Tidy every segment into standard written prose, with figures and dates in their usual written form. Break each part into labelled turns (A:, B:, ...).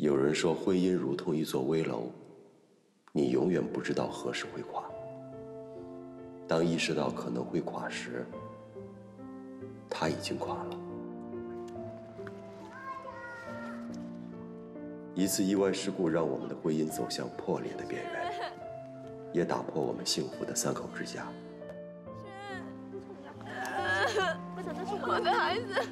A: 有人说，婚姻如同一座危楼，你永远不知道何时会垮。当意识到可能会垮时，它已经垮了。一次意外事故让我们的婚姻走向破裂的边缘，也打破我们幸福的3口之家。
B: 我的孩子。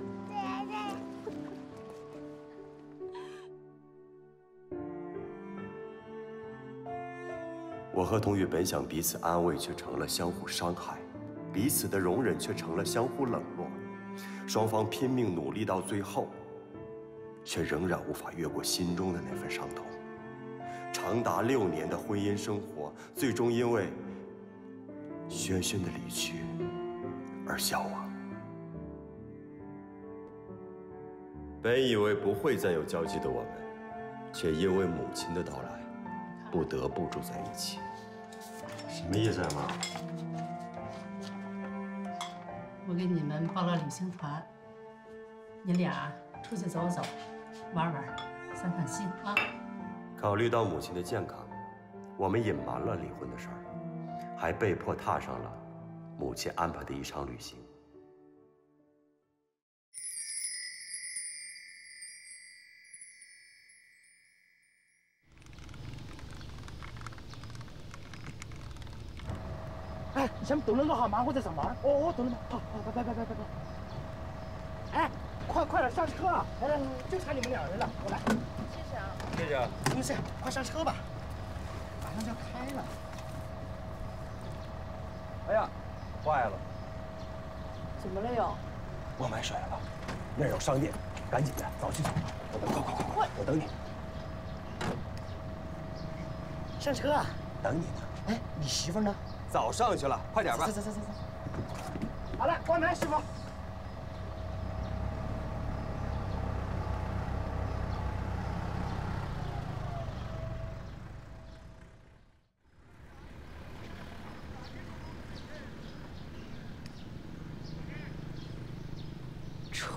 A: 我和童宇本想彼此安慰，却成了相互伤害；彼此的容忍，却成了相互冷落。双方拼命努力到最后，却仍然无法越过心中的那份伤痛。长达6年的婚姻生活，最终因为轩轩的离去而消亡。本以为不会再有交集的我们，却因为母亲的到来，不得不住在一起。 什么意思啊，妈？
C: 我给你们报了旅行团，你俩出去走走，玩玩，散散心啊。
A: 考虑到母亲的健康，我们隐瞒了离婚的事儿，还被迫踏上了母亲安排的一场旅行。
D: 哎，你先等了个好忙，我在上班。哦，等了吗？好，拜。哎，快点上车啊！来，就差你们2人了，我来。
B: 谢谢啊。
A: 谢谢。
D: 不用谢，快上车吧，马上就要开了。
E: 哎呀，坏了！
B: 怎么了又？
E: 我买水了，那儿有商店，赶紧的，早去早吧。快，我等你。
D: 上车啊！
E: 等你呢。
D: 哎，你媳妇呢？
E: 早上去了，快点吧。
D: 走。好了，关门，师傅。
B: 车。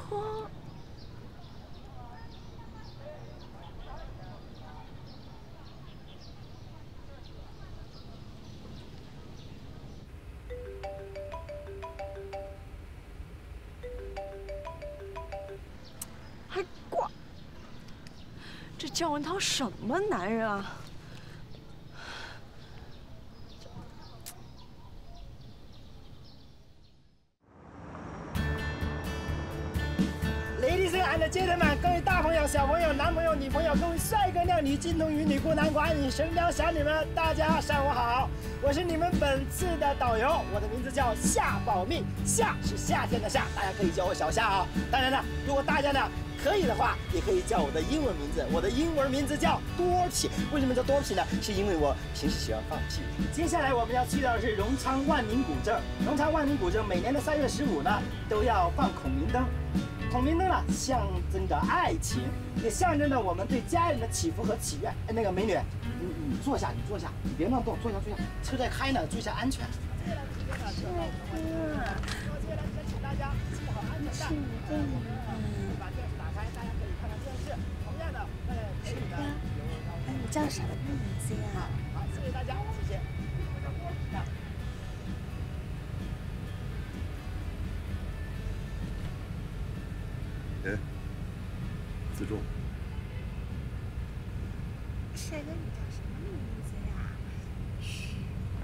B: 还挂，这姜文涛什么男人啊
D: Ladies and gentlemen， 各位大朋友、小朋友、男朋友、女朋友，各位帅哥靓女、金童玉女、孤男寡女、神雕侠侣们，大家上午好！我是你们本次的导游，我的名字叫夏保密，夏是夏天的夏，大家可以叫我小夏啊。当然了，如果大家呢可以的话，也可以叫我的英文名字，我的英文名字叫多皮。为什么叫多皮呢？是因为我平时喜欢放屁。接下来我们要去到的是荣昌万宁古镇，荣昌万宁古镇每年的3月15呢都要放孔明灯。 孔明灯呢，象征着爱情，也象征着我们对家人的祈福和祈愿。哎，那个美女，你坐下，你别乱动，坐下。车在开呢，注意一下安全。接下来请大家系好安全带。把电视打开，大家可以看看电视。同样的，可以的。
B: 哎，你叫什么名字呀？
D: 好，谢谢大家，谢谢。
A: 哎，自重。
B: 帅哥，你叫什么名字呀？嘘。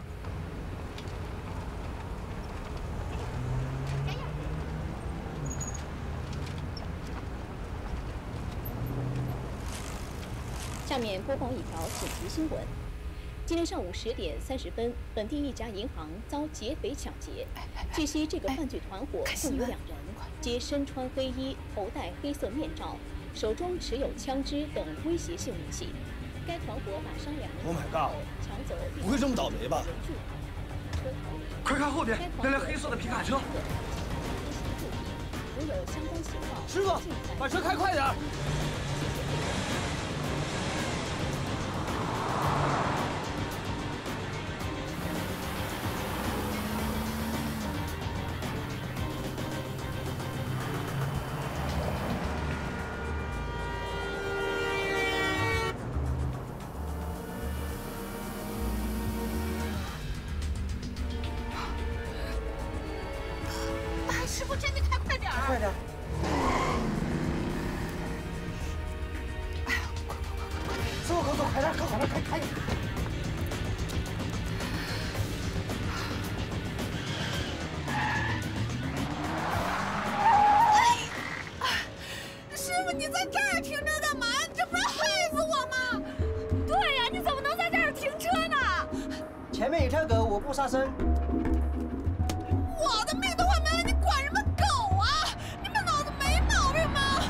F: 下面播报一条紧急新闻：今天上午10点30分，本地一家银行遭劫匪抢劫。据悉，这个犯罪团伙共有2人，皆身穿黑衣，头戴黑色面罩，手中持有枪支等威胁性武器。该团伙把商量
E: Oh my god！
F: 抢走，
E: 不会这么倒霉吧？快看后边，那辆黑色的皮卡车！
F: 如有相关情况，
E: 师傅，把车开快点！
D: 走，快点，快点！
B: 师傅，你在这儿停着干嘛？你这不是害死我吗？对呀，你怎么能在这儿停车呢？
D: 前面有条狗，我不杀生。
B: 我的命都快没了，你管什么狗啊？你们脑子没毛病吗？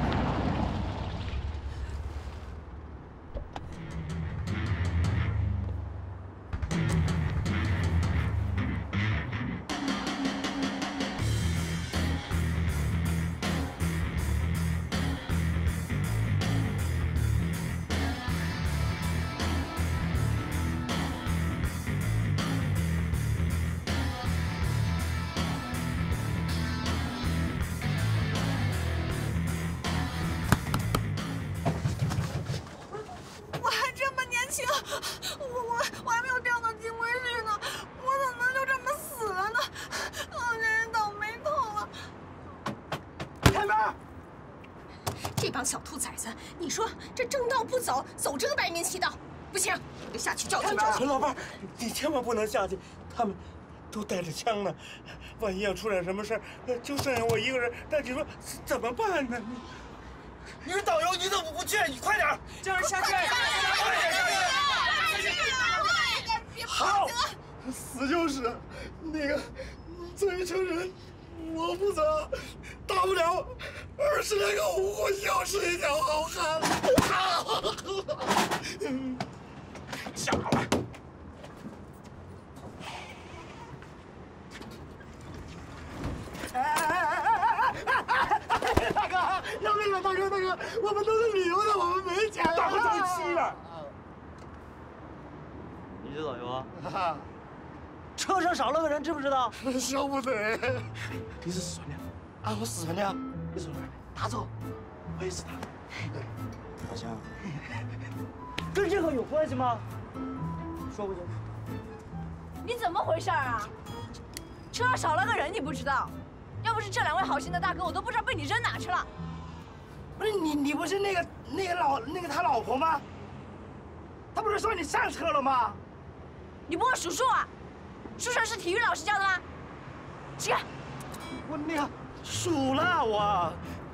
B: 我还这么年轻，我还没有调到警卫室呢，我怎么就这么死了呢？真是倒霉透了！
D: 开门！
G: 这帮小兔崽子，你说这正道不走，走这个白面骑道，不行，得下去教训教训。
D: 老伴儿，你千万不能下去，他们都带着枪呢，万一要出点什么事儿，那就剩下我一个人，那你说怎么办呢？你是导游，你怎么不去？你快点，就是下去！好，死就是，那个作为成人，我负责，大不了20来个无辜，又是一条好汉。下来。大哥，要命了！大哥，我们都是旅游的，我们没钱了。大哥，着急了。
H: 你是导游啊？
D: 车上少了个人，知不知道？说不得。你是四川的？啊，我四川的。你是哪儿的？大周。我也是他。对。好像。跟这个有关系吗？说不清楚。
B: 你怎么回事啊？车上少了个人，你不知道？要不是这2位好心的大哥，我都不知道被你扔哪去了。
D: 不是你不是那个他老婆吗？他不是说你上车了吗？
B: 你不会数数啊？数学是体育老师教的吗？起来！
D: 我那个数了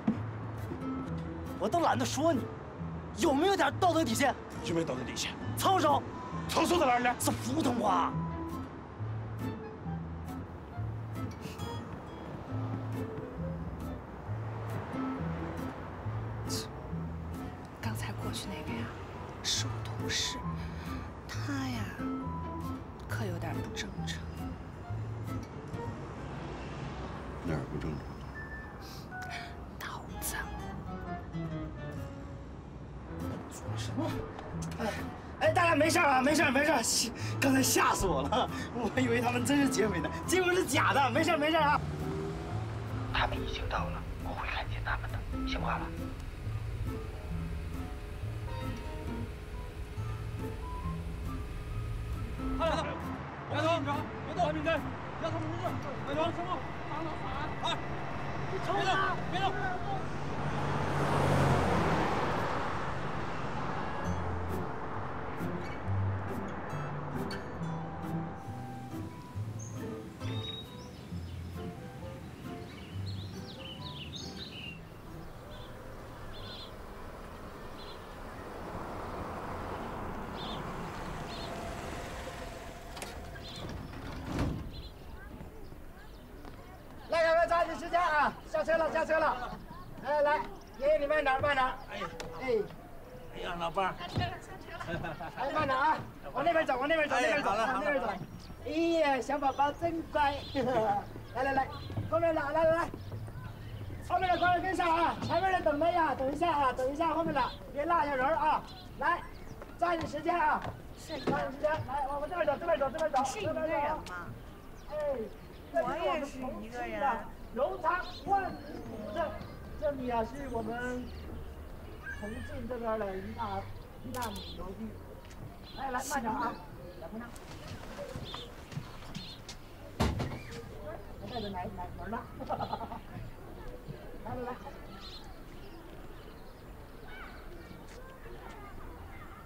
D: 我都懒得说你，有没有点道德底线？有没有道德底线？操守，操守在哪儿呢？是普通话。
G: 刚才过去那个呀，是我同事，他呀，可有点不正常。
A: 哪儿不正常？
G: 脑子。
D: 什么？哎，大家没事啊，没事。刚才吓死我了，我以为他们真是劫匪呢，结果是假的。没事啊。
I: 他们已经到了，我会看见他们的，先挂了。
H: 别动！别动！交通指示！别动！什么？防盗法！哎，别动！
D: 抓紧时间啊！下车了！来，爷爷你慢点。哎呀，老伴儿，哎，慢点啊！往那边走。哎呀，小宝宝真乖。来，后面来，后面的快点跟上啊！前面的等着呀，等一下，后面的别落下人啊！来，抓紧时间啊！来，我这边走。
B: 是一个人吗？
D: 哎，
B: 我也是一个人。
D: 荣昌万里古镇，这里啊是我们重庆这边的一大旅游地。来，慢点啊，小姑娘。我带着奶门呢。来。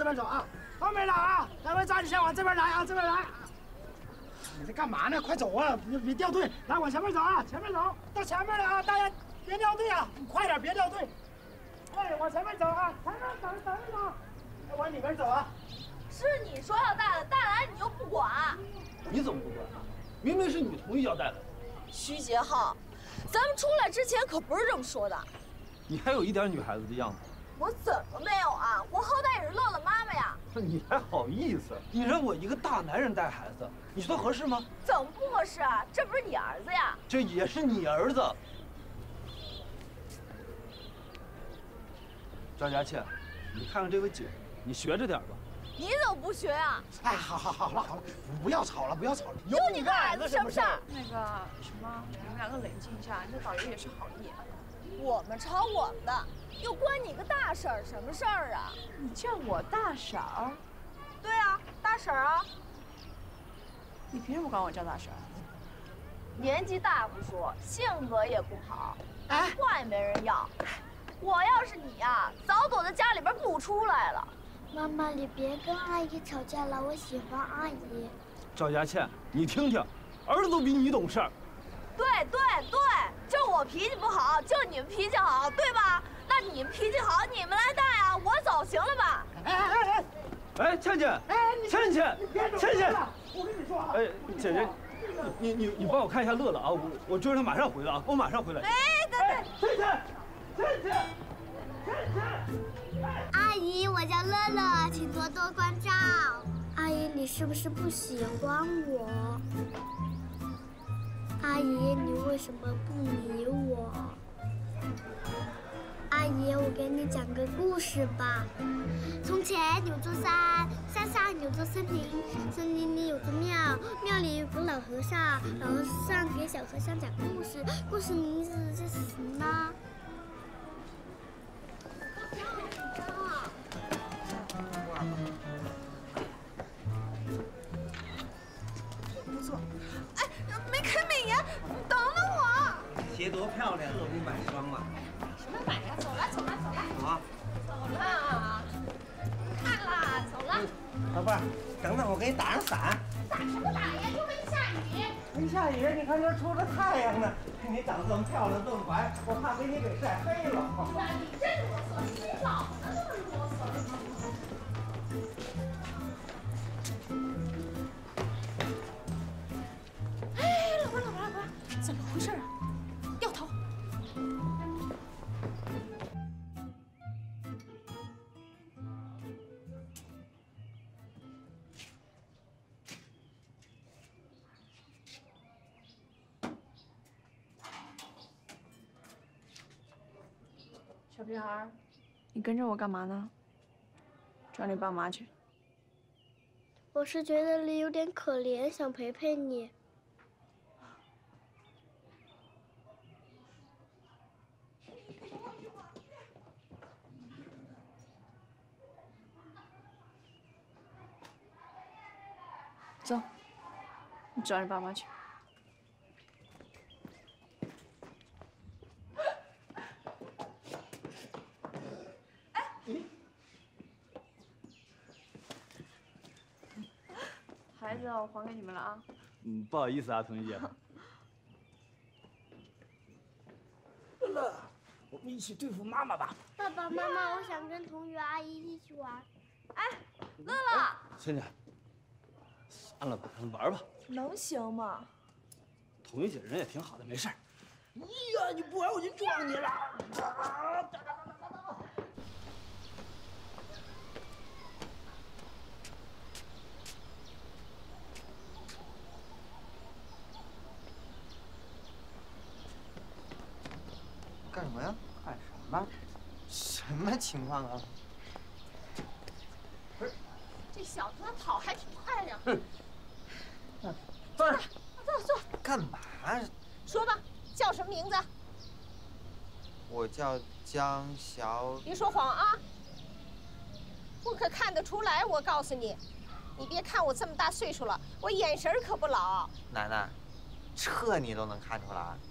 D: 边走啊！后面来啊！待会抓紧先往这边来啊！这边来。你在干嘛呢？快走啊！别掉队！来，往前面走啊！前面走，到前面了啊！大家别掉队啊！你快点，别掉队！哎，往前面走啊！前面等一等，往里边走啊！
B: 是你说要带的，带来你又不管。
H: 你怎么不管啊？明明是你同意要带的。
B: 徐杰浩，咱们出来之前可不是这么说的。
H: 你还有一点女孩子的样子。
B: 我怎么没有啊？我好歹也是乐乐妈妈呀。
H: 你还好意思？你让我一个大男人带孩子，你说合适吗？
B: 怎么不合适啊？这不是你儿子呀？
H: 这也是你儿子。赵佳倩，你看看这位姐，你学着点吧。
B: 你怎么不学啊？
D: 哎，好了，不要吵了，
B: 有你个儿子什么事儿？
G: 那个什么，你们两个冷静一下，这导游也是好意。
B: 我们吵我们的，又关你个大婶儿什么事儿啊？
G: 你叫我大婶儿？
B: 对啊，大婶儿啊。
G: 你凭什么管我叫大婶儿？
B: 年纪大不说，性格也不好，话也没人要。我要是你呀，早躲在家里边不出来了。
J: 妈妈，你别跟阿姨吵架了，我喜欢阿姨。
H: 赵佳倩，你听听，儿子都比你懂事儿。
B: 对，就我脾气不好，就你们脾气好，对吧？那你们脾气好，你们来带啊，我走行了吧？
H: 哎，倩倩，倩倩，
D: 我跟你说啊，
H: 哎，姐姐，你帮我看一下乐乐啊，我追着他马上回来啊，我马上回来。
B: 哎，
H: 倩倩。
J: 阿姨，我叫乐乐，请多多关照。阿姨，你是不是不喜欢我？阿姨，你为什么不理我？阿姨，我给你讲个故事吧。从前有座山，山上有座森林，森林里有座庙，庙里有个老和尚，老和尚给小和尚讲故事，故事名字是什么呢？
B: 不错，哎，没开美颜，等等我。
K: 鞋多漂亮，何不买双嘛？
B: 什么买呀？走了。
K: 好。
B: 走了，看啦，走了。
K: 老伴儿，等等，我给你打上伞。
B: 打什么打呀？又没下雨。
K: 没下雨，你看这出着太阳呢。你长这么漂亮这么白，我怕给你给晒黑了。
B: 你真啰嗦，你老子都是啰嗦。哎，老婆，怎么回事啊？掉头。
G: 小屁孩，你跟着我干嘛呢？找你爸妈去。
J: 我是觉得你有点可怜，想陪陪你。
G: 走，你找你爸妈去。孩子，我还给你们了啊。
H: 不好意思啊，童玉姐。
D: 乐乐，我们一起对付妈妈吧。
J: 爸爸妈妈，我想跟童宇阿姨一起玩。
B: 哎，乐乐，
H: 倩倩，算了吧，玩吧。
B: 能行吗？
H: 童玉姐人也挺好的，没事儿。
D: 呀，你不玩我就撞你了！
K: 干什么呀？
E: 干什么？
K: 什么情况啊？
B: 不是，这小子他跑还挺快的。
K: 坐着。
B: 坐。
K: 干嘛？
B: 说吧，叫什么名字？
K: 我叫江小。
B: 别说谎啊！我可看得出来，我告诉你，你别看我这么大岁数了，我眼神可不老。
K: 奶奶，这你都能看出来？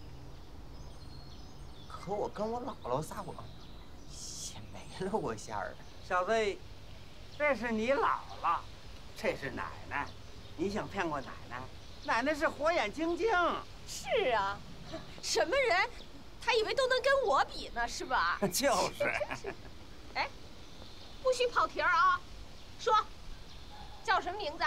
K: 可我跟我姥姥撒谎，也没露过馅儿。小子， 这是你姥姥，这是奶奶。你想骗过奶奶？奶奶是火眼金睛。
L: 是啊，什么人，他以为都能跟我比呢，是吧？
K: 就是。
L: 哎，不许跑题儿啊！说，叫什么名字？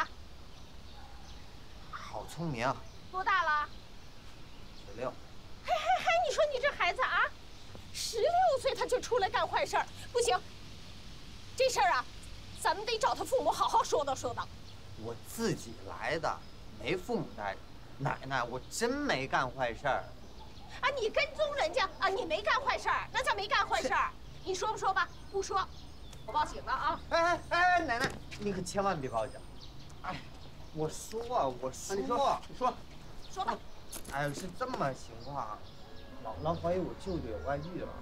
K: 好聪明。
L: 多大了
K: ？16。
L: 嘿，你说你这孩子啊，16岁他就出来干坏事儿，不行。这事儿啊，咱们得找他父母好好说道说道。
K: 我自己来的，没父母带着。奶奶，我真没干坏事儿。
L: 啊，你跟踪人家啊，你没干坏事儿，那叫没干坏事儿。你说不说吧？不说，我报警了啊！
K: 哎，奶奶，你可千万别报警。哎，我说。你说吧。哎，是这么情况，姥姥怀疑我舅舅有外遇了。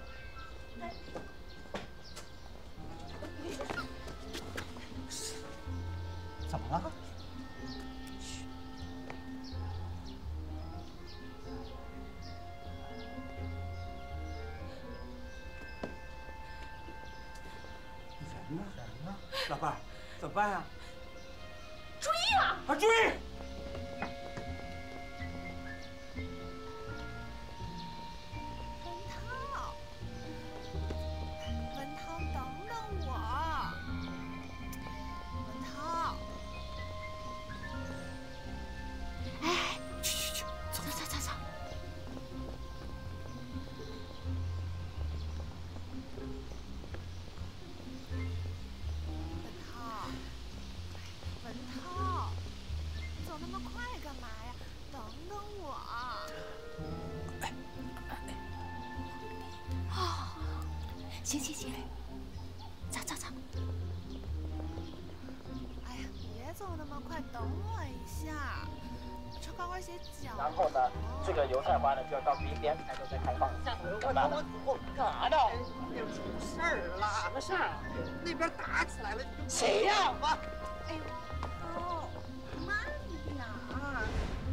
K: 怎么了？
H: 人呢？老伴儿，怎么办呀？
L: 追呀！
H: 啊，追！
G: 文涛，等等我。文涛。
L: 哎，去，走。
G: 文涛，走那么快干嘛呀？等等我。
L: 行，走。
G: 哎呀，别走那么快，等我一下，穿高跟鞋脚。
M: 然后呢，这个油菜花呢就要到明年才能再开放。
K: 我干啥呢？出事儿了！什么事儿？那边打起来了。
L: 谁呀？
G: 哎呦，哦，慢点儿。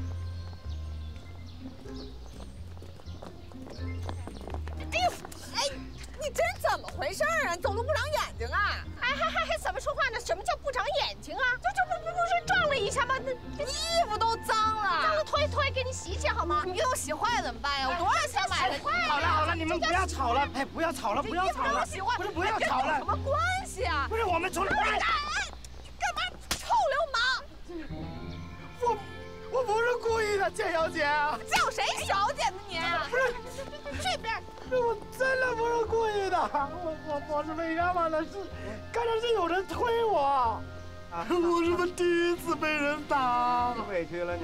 L: 你这是怎么回事啊？走路不长眼睛啊？还怎么说话呢？什么叫不长眼睛啊？这不是撞了一下吗？这衣服都脏了，脏了拖给你洗洗好吗？你给我洗坏了怎么办呀？我多少钱买的？
D: 好了，你们不要吵了，哎，不要吵了。不是不要吵了，
L: 有什么关系啊？
D: 不是我们出来。
L: 干嘛？臭流
D: 氓！我不是故意的，建瑶姐。
L: 叫谁小姐呢你？
D: 不是，
L: 这边。
D: 我真的不是故意的，我是没干嘛的，是刚才是有人推我，我是不是第一次被人打？
K: 委屈了你。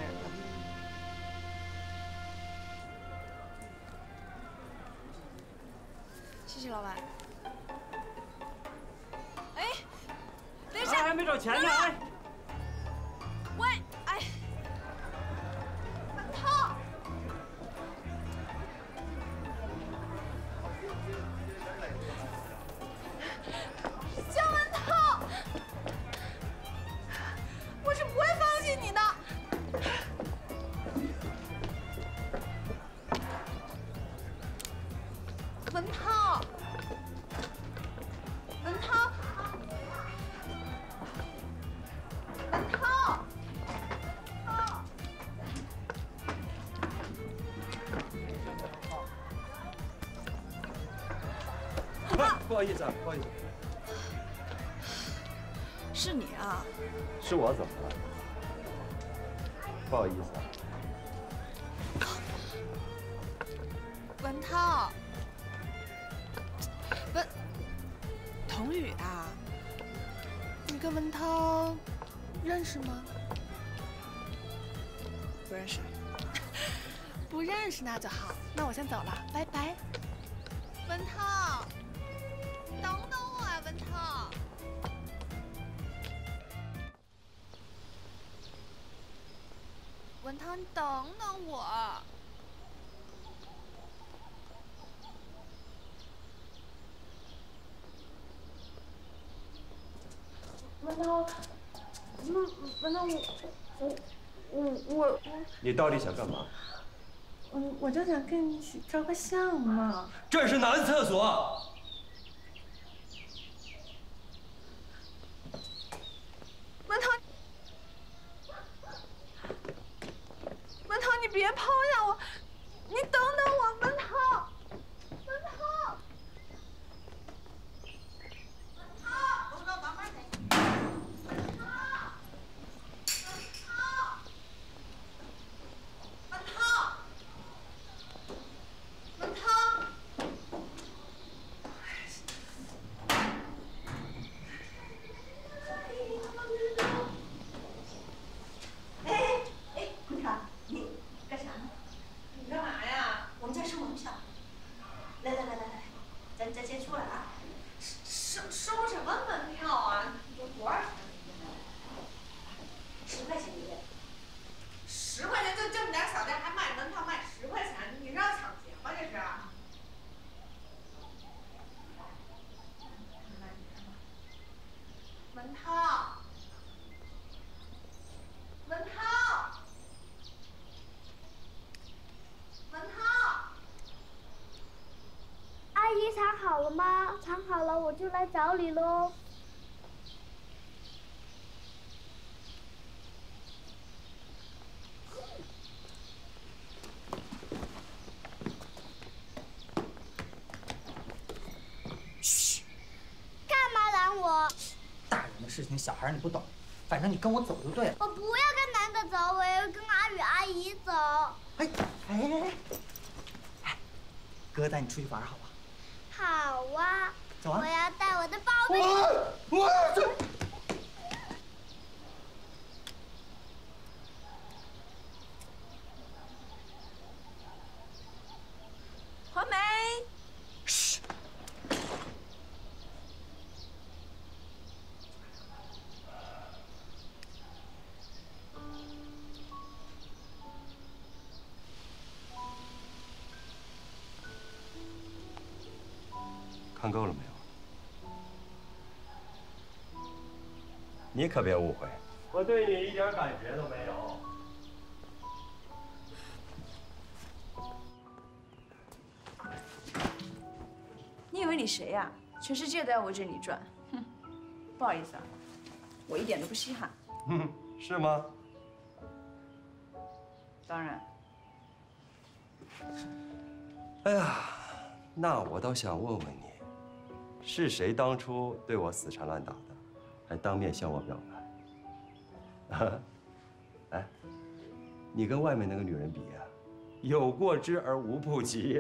G: 谢谢老板。
L: 哎，连胜
H: 还没找钱呢，哎。
L: 喂，哎，文涛。姜文涛，我是不会放弃你的。文涛，文涛，文涛，
H: 不好意思。
G: 是你啊？
A: 是我，怎么了？不好意思。
G: 文涛，童宇啊，你跟文涛认识吗？不认识。不认识那就好，那我先走了，拜拜。文涛，等等我啊，文涛。文涛，你等等我。
B: 文涛，文涛，我，
A: 你到底想干嘛？
B: 我就想跟你一起照个相嘛。
A: 这是男厕所。
L: 文涛，文涛，你别跑呀！你等等我，文涛，文涛，文涛，走走，慢慢点。文涛，文涛，文涛，
N: 哎，文涛，你干啥呢？你干嘛呀？我们家收门票。来，咱先出来啊。
L: 收什么门票啊？
N: 有多少钱？10块钱一位。
L: 10块钱就这么点小店还卖门票卖10块钱，你让抢劫吗这是？文涛，文涛，文涛，
J: 阿姨藏好了吗？藏好了我就来找你喽。
K: 嘘，
J: 干嘛拦我？
K: 大人的事情小孩你不懂，反正你跟我走就对了。
J: 我不要跟南哥走，我要跟阿雨阿姨走。
K: 哎，哥带你出去玩好吧？
J: 好啊。
K: 走啊！
J: 我要带我的宝贝。
L: 黄梅。
K: 嘘。
A: 看够了没有？你可别误会，我对你一点感觉都没有。
L: 你以为你谁呀？全世界都要围着你转。哼，不好意思啊，我一点都不稀罕。
A: 是吗？
L: 当然。
A: 哎呀，那我倒想问问你，是谁当初对我死缠烂打的，还当面向我表白？哎，你跟外面那个女人比呀，有过之而无不及。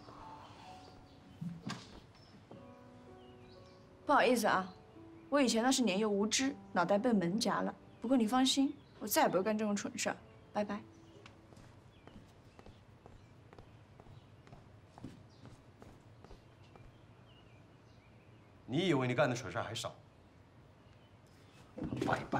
L: 不好意思啊，我以前那是年幼无知，脑袋被门夹了。不过你放心，我再也不会干这种蠢事儿。拜拜。
A: 你以为你干的蠢事还少？拜拜。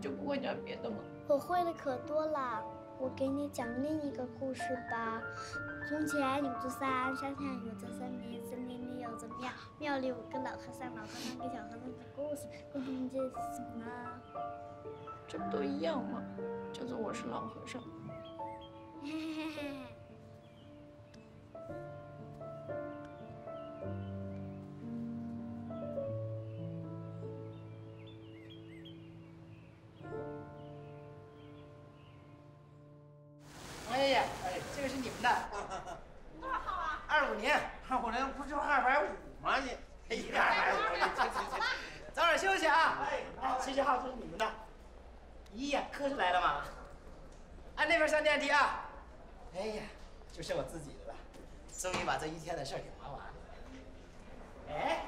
G: 就不会讲别的吗？
J: 我会的可多了，我给你讲另一个故事吧。从前有座山，山上有座森林，森林里有座庙，庙里有个老和尚，老和尚给小和尚讲故事。故事名字是什么呢？
G: 这不都一样吗？叫做我是老和尚。
J: 嘿嘿嘿。
D: 王爷爷，这个是你们的。
L: 多少号啊
K: ？25年，我这不就250吗？你，哎呀，250，早点休息啊！
D: 哎，70号这是你们的。咦呀，科是来了吗？按那边上电梯啊！哎呀，就剩我自己的了，终于把这一天的事儿给忙完了。哎，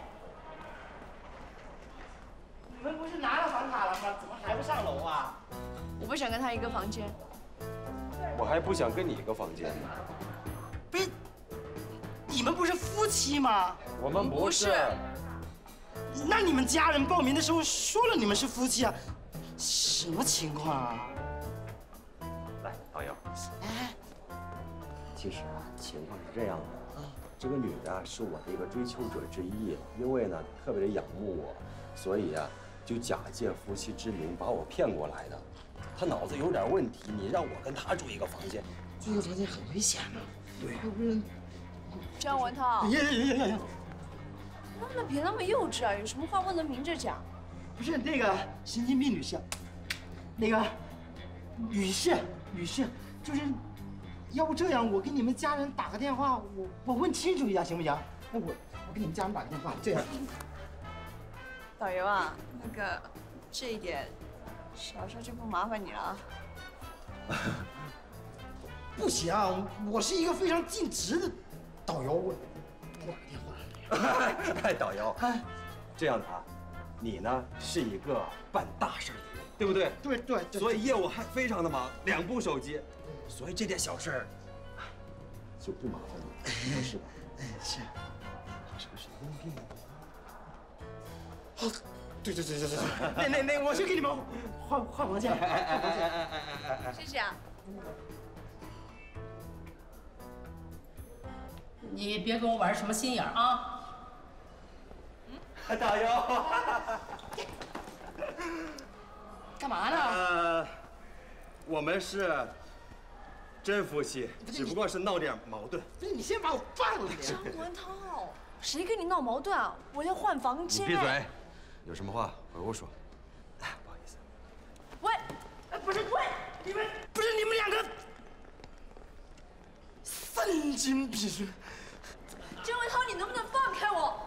D: 你们不是拿了房卡了吗？怎么还不上楼啊？
G: 我不想跟他一个房间。
E: 我还不想跟你一个房间呢。
D: 不是，你们不是夫妻吗？
E: 我们不是。
D: 那你们家人报名的时候说了你们是夫妻啊？什么情况啊？
A: 来，导游。
D: 哎，
A: 其实啊，情况是这样的，这个女的是我的一个追求者之一，因为呢特别的仰慕我，所以啊就假借夫妻之名把我骗过来的。她脑子有点问题，你让我跟她住一个房间，
D: 住一个房间很危险的。
A: 对呀。
G: 张文涛。
D: 呀！
G: 那别那么幼稚啊！有什么话不能明着讲？
D: 不是那个神经病女士，那个女士，就是要不这样，我给你们家人打个电话，我问清楚一下行不行？那我给你们家人打个电话，这样。
G: 导游啊，那个这一点，小事就不麻烦你了啊。
D: 不行，我是一个非常尽职的导游，我打个电话。
A: 哎，导游，这样的啊，你呢是一个办大事的人，对不对？
D: 对。
A: 所以业务还非常的忙，2部手机，所以这点小事儿就不麻烦你，合适吧？
D: 是。
A: 他是个神经病。
D: 好，对，那我去给你们换房间。
G: 谢谢啊。
C: 你别跟我玩什么心眼儿啊！
A: 导游，
D: 干嘛呢？
A: 我们是真夫妻，只不过是闹点矛盾。
D: 不是，你先把我放了。
G: 张文涛，谁跟你闹矛盾啊？我要换房间。
A: 你闭嘴！有什么话回屋说。不好意思。
G: 喂，
D: 不是，你们两个神经病！
G: 张文涛，你能不能放开我？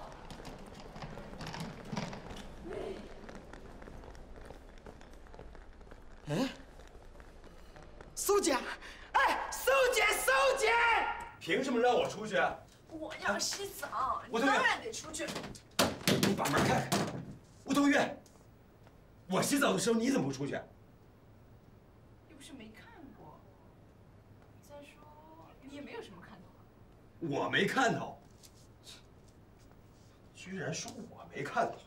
D: 哎，苏姐，苏姐，
A: 凭什么让我出去？
G: 我要洗澡，你当然得出去。
A: 你把门开！吴同学，我洗澡的时候你怎么不出去？
G: 又不是没看过。再说，你也没有什么看头。
A: 我没看头，居然说我没看头。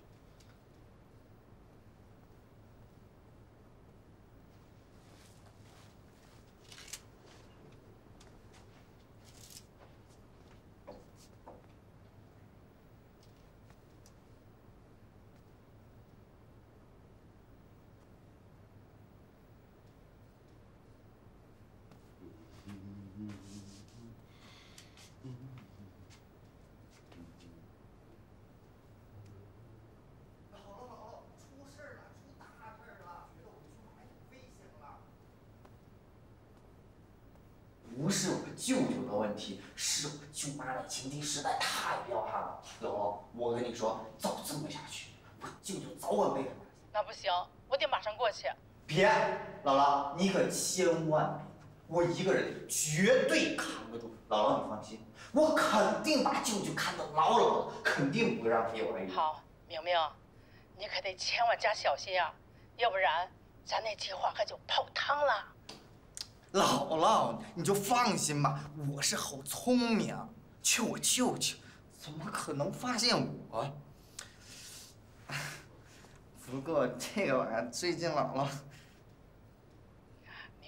I: 不是我舅舅的问题，是我舅妈那情敌实在太彪悍了。姥姥，我跟你说，照这么下去，我舅舅早晚被他发现。
C: 那不行，我得马上过去。
I: 别，姥姥，你可千万别，我一个人绝对扛得住。姥姥，你放心，我肯定把舅舅看得牢牢的，肯定不会让他有外遇。
C: 好，明明，你可得千万加小心啊，要不然咱那计划可就泡汤了。
K: 姥姥，你就放心吧，我是好聪明，就我舅舅，怎么可能发现我？不过这个玩意儿，最近姥姥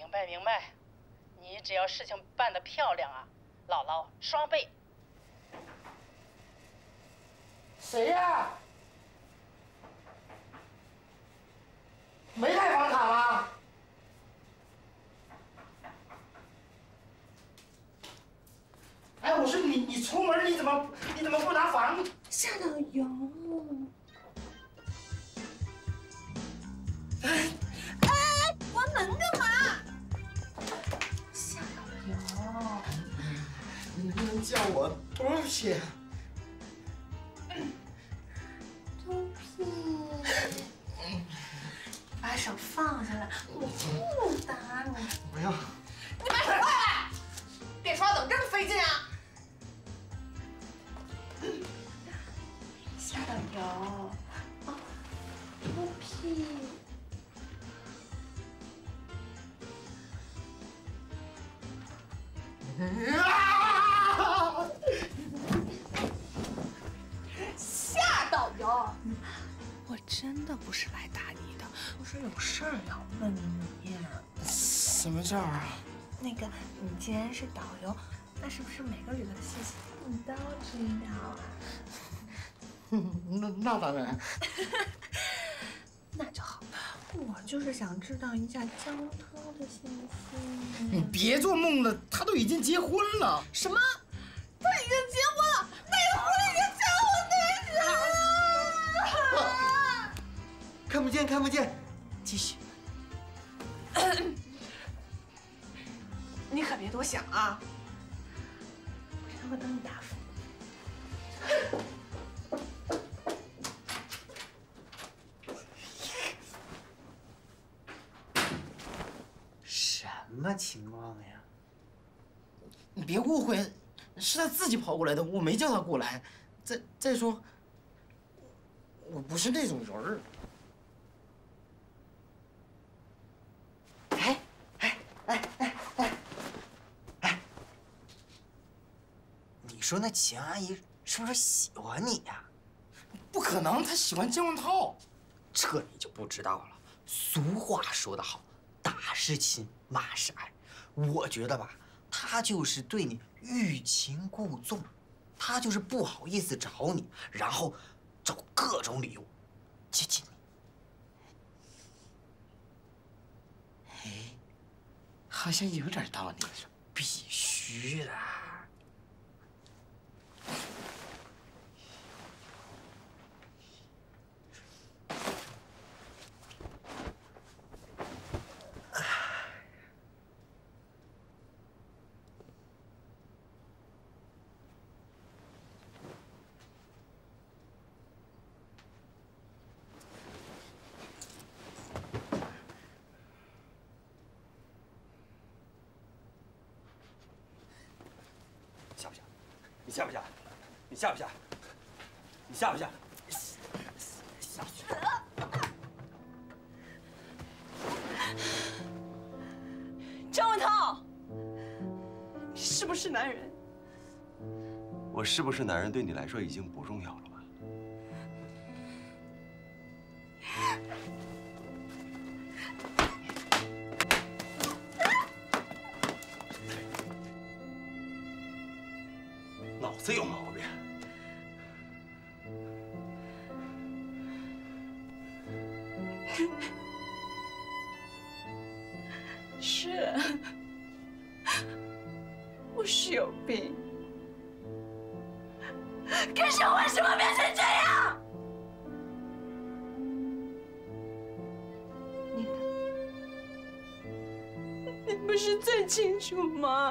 C: 明白，你只要事情办得漂亮啊，姥姥双倍。
D: 谁呀？没开房卡吗？哎，我说你出门你怎么不拿房？
G: 夏导游。哎，关门干嘛？夏导游，
D: 你能不能叫我多少钱？
G: 猪屁，把手放下来，我不打你。
D: 不要。
G: 你把手放下来！变刷怎么这么费劲啊？夏导游，猪屁。夏导游，我真的不是来打你的，我是有事儿要问你。
D: 什么事儿啊？
G: 那个，你既然是导游，那是不是每个旅客的信息你都知道啊？
D: 那当然。
G: 那就好，我就是想知道一下江涛的信息。
D: 你别做梦了，他都已经结婚了。
G: 什么？他已经结婚了？那个婚已经叫我男人了。
K: 看不见，看不见，继续。
G: 你可别多想啊！我等你答复。
K: 什么情况呀？
D: 你别误会，是他自己跑过来的，我没叫他过来。再说，我不是那种人儿。
K: 你说那秦阿姨是不是喜欢你呀？
D: 不可能，她喜欢姜文涛。
K: 这你就不知道了。俗话说得好，打是亲，骂是爱。我觉得吧，她就是对你欲擒故纵，她就是不好意思找你，然后找各种理由接近你。
D: 哎，好像有点道理。
K: 必须的。
A: 下不下？你下不下？你下不下？你下不下？下去！
G: 张文涛，你是不是男人？
A: 我是不是男人对你来说已经不重要了吧？脑子有毛病。
G: 是，我是有病。可是我为什么变成这样？你不是最清楚吗？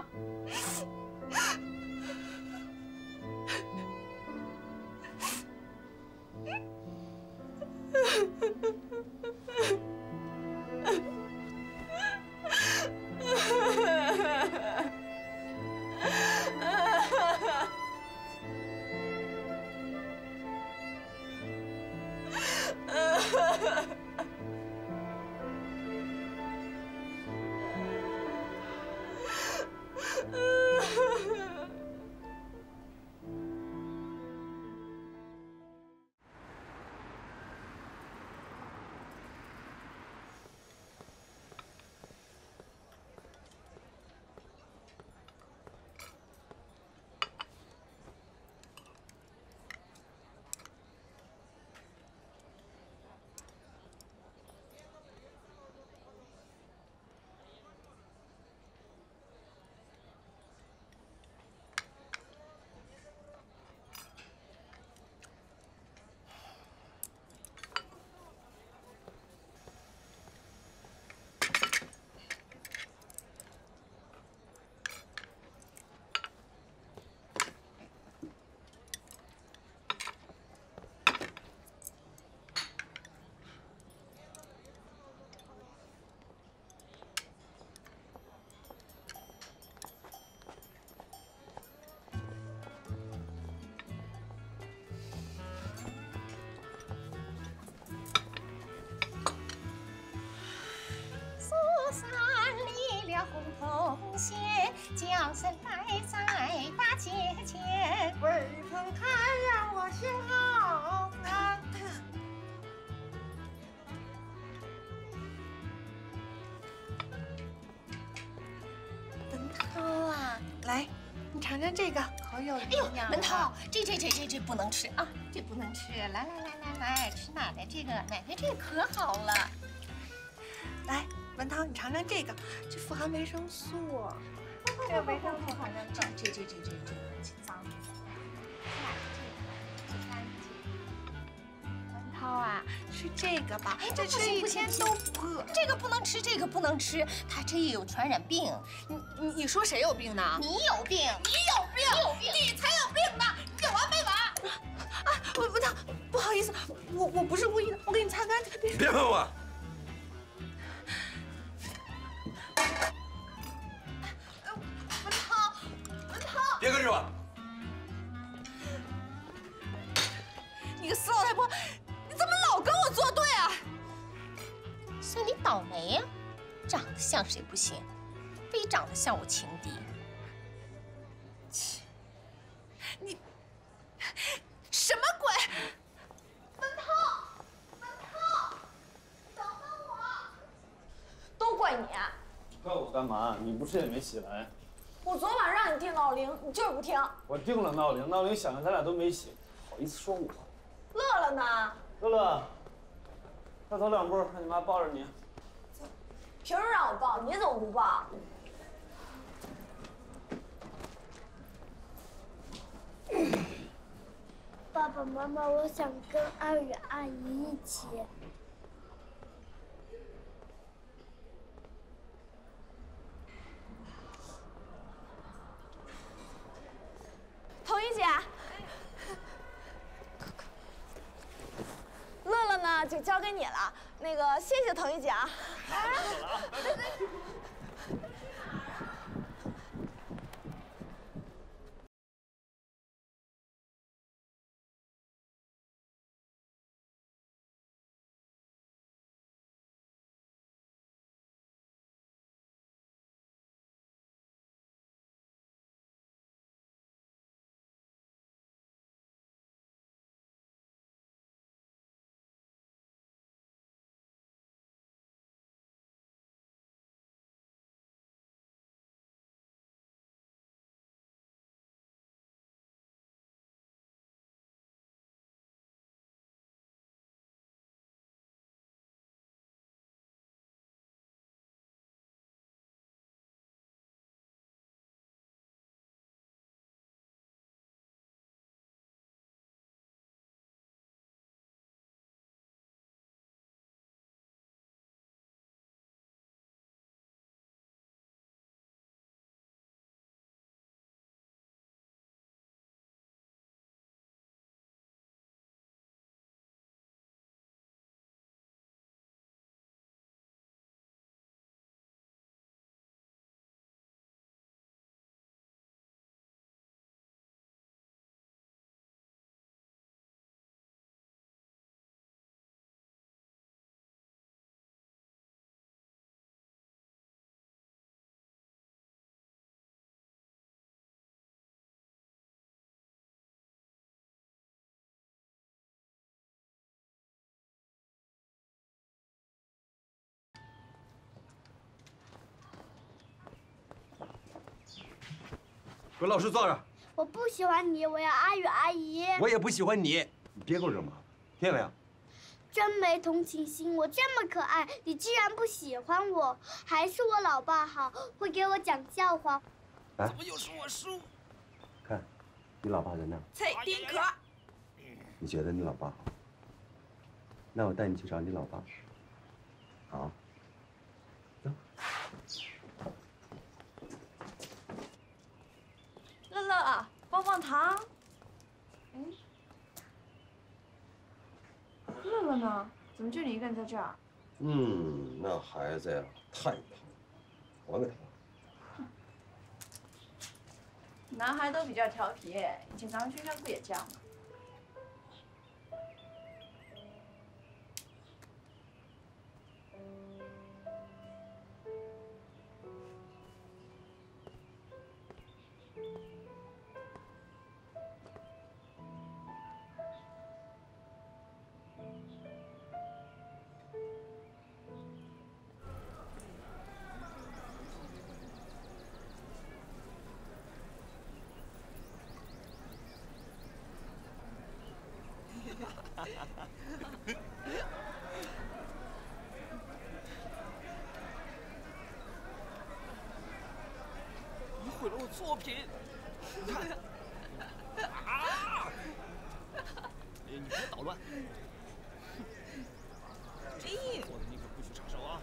L: 仙，叫声来在大街前，未曾看呀我笑啊。文涛啊，来，你尝尝这个，口有营养。哎呦，文涛，这不能吃啊，这不能吃。来，吃奶奶这个，奶奶这个可好了。来，文涛，你尝尝这个，这富含维生素。这个维生素好像这挺脏的。文涛啊，吃这个吧，这吃一天都不饿。这个不能吃，这个不能吃，它这有传染病。你说谁有病呢？你有病，你才有病呢！你有完没完？啊，文涛，不好意思，我不是故意的，我给你擦干净。
E: 别碰我！
L: 文涛，
E: 别跟着我！
L: 你个死老太婆，你怎么老跟我作对啊？算你倒霉呀！长得像谁不行，非长得像我情敌。切，你什么鬼？文涛，等等我！
B: 都怪你！
H: 怪我干嘛？你不是也没起来？
B: 我昨晚让你定闹铃，你就是不听。
H: 我定了闹铃，闹铃响了，咱俩都没醒，好意思说我？
B: 乐乐呢？
H: 乐乐，快走2步，让你妈抱着你。
B: 凭什么让我抱？你怎么不抱？
J: 爸爸妈妈，我想跟阿宇阿姨一起。
B: 童一姐，乐乐呢就交给你了。那个，谢谢童一姐啊。
E: 给老师坐着。
J: 我不喜欢你，我要阿宇阿姨。
E: 我也不喜欢你，你别给我惹麻烦，听见没有？
J: 真没同情心，我这么可爱，你居然不喜欢我，还是我老爸好，会给我讲笑话。
E: 哎，
H: 怎么又是我输？
E: 看，你老爸在那儿。
L: 蔡丁可，
E: 你觉得你老爸好？那我带你去找你老爸。好。走。
B: 乐乐，棒棒糖。
O: 乐乐呢？怎么就你一个人在这儿？
E: 那孩子呀，太胖了，还给他吧。
O: 男孩都比较调皮，以前咱们学校不也这样吗？
H: 有作品。你看，啊！你别捣乱。
L: 哎，
H: 我的你可不许插手啊！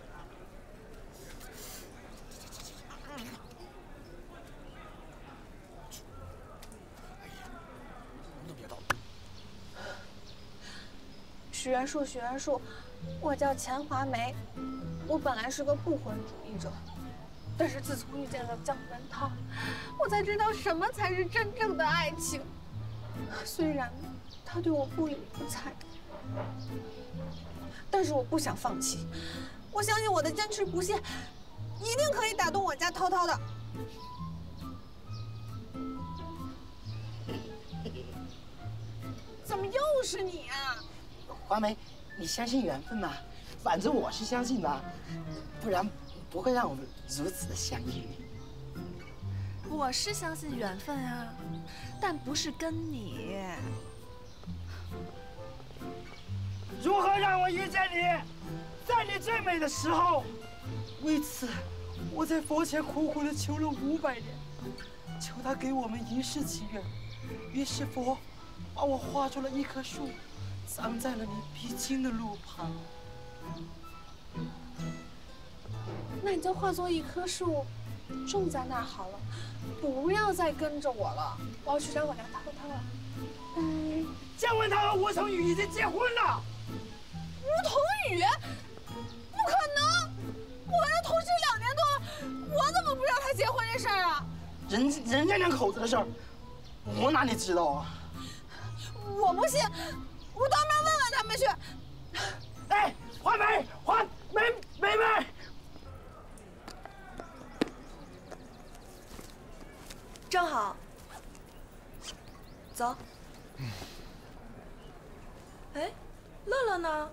H: 哎呀，什么都别捣。
G: 许愿树，许愿树，我叫钱华梅，我本来是个不婚主义者，但是自从遇见了姜文涛，我才知道什么才是真正的爱情。虽然他对我不理不睬，但是我不想放弃。我相信我的坚持不懈，一定可以打动我家涛涛的。怎么又是你啊？
D: 华梅，你相信缘分呐？反正我是相信的，不然不会让我们如此的相遇。
G: 我是相信缘分啊，但不是跟你。
D: 如何让我遇见你，在你最美的时候？为此，我在佛前苦苦的求了500年，求他给我们一世祈愿。于是佛把我画出了一棵树，葬在了你必经的路旁。
G: 那你就化作一棵树，种在那儿好了，不要再跟着我了。我要去找我家涛涛了。
D: 姜文涛和吴桐宇已经结婚了。
G: 吴桐宇？不可能！我跟他同居2年多了，我怎么不知道他结婚这事儿啊？
D: 人家两口子的事儿，我哪里知道啊？
G: 我不信，我当面问问他们去。
D: 哎，华梅，梅梅。
L: 正好，走。哎，乐乐呢？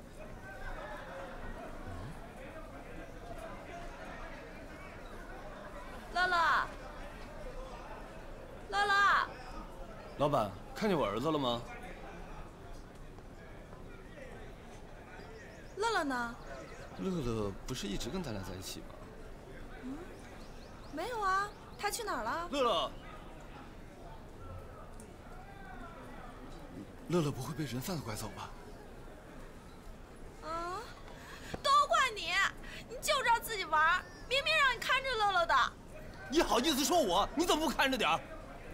L: 乐乐，乐乐。
H: 老板，看见我儿子了吗？
L: 乐乐呢？
H: 乐乐不是一直跟咱俩在一起吗？
L: 没有啊，他去哪儿了？
H: 乐乐。乐乐不会被人贩子拐走吧？
L: 啊！都怪你，你就知道自己玩，明明让你看着乐乐的。
H: 你好意思说我？你怎么不看着点儿？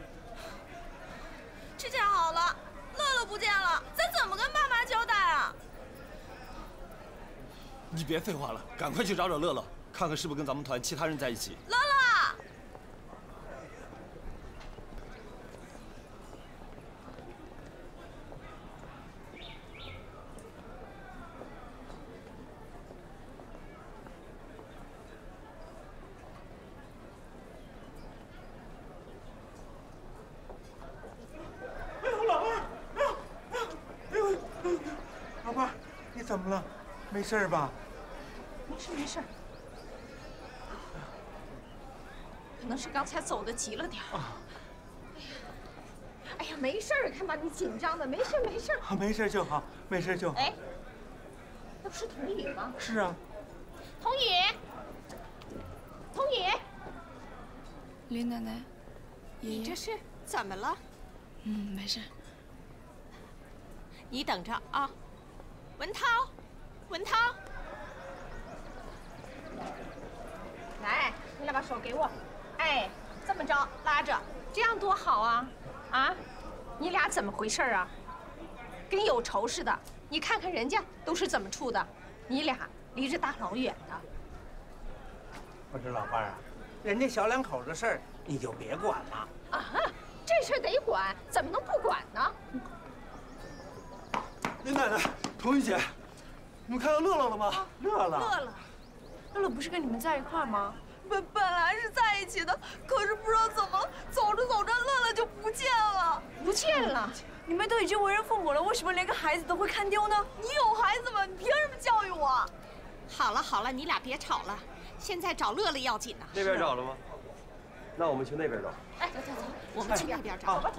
L: 之前好了，乐乐不见了，咱怎么跟爸妈交代啊？
H: 你别废话了，赶快去找乐乐，看看是不是跟咱们团其他人在一起。
L: 乐乐。
D: 老伴儿，你怎么了？没事吧？
L: 没事，可能是刚才走的急了点儿。哎呀，没事儿，看把你紧张的，没事。
D: 没事就好，没事就好。
L: 哎，那不是童宇吗？
D: 是啊。
L: 童宇，
G: 林奶奶，
N: 你这是怎么了？
G: 没事。
N: 你等着啊，文涛，
L: 来，你俩把手给我。哎，这么着拉着，这样多好啊！啊，你俩怎么回事啊？跟有仇似的。你看看人家都是怎么处的，你俩离着大老远的。
K: 我说老伴儿啊，人家小两口的事儿你就别管了
L: 啊，这事得管，怎么能不管呢？
H: 林奶奶，童玉姐，你们看到乐乐了吗？
K: 乐
G: 乐不是跟你们在一块儿吗？本来是在一起的，可是不知道怎么了，走着乐乐就不见了。
L: 不见了？
G: 你们都已经为人父母了，为什么连个孩子都会看丢呢？你有孩子吗？你凭什么教育我？
N: 好了，你俩别吵了，现在找乐乐要紧呢。
E: 那边找了吗？那我们去那边找。
L: 哎，走，
N: 我们去那边找。
L: 走。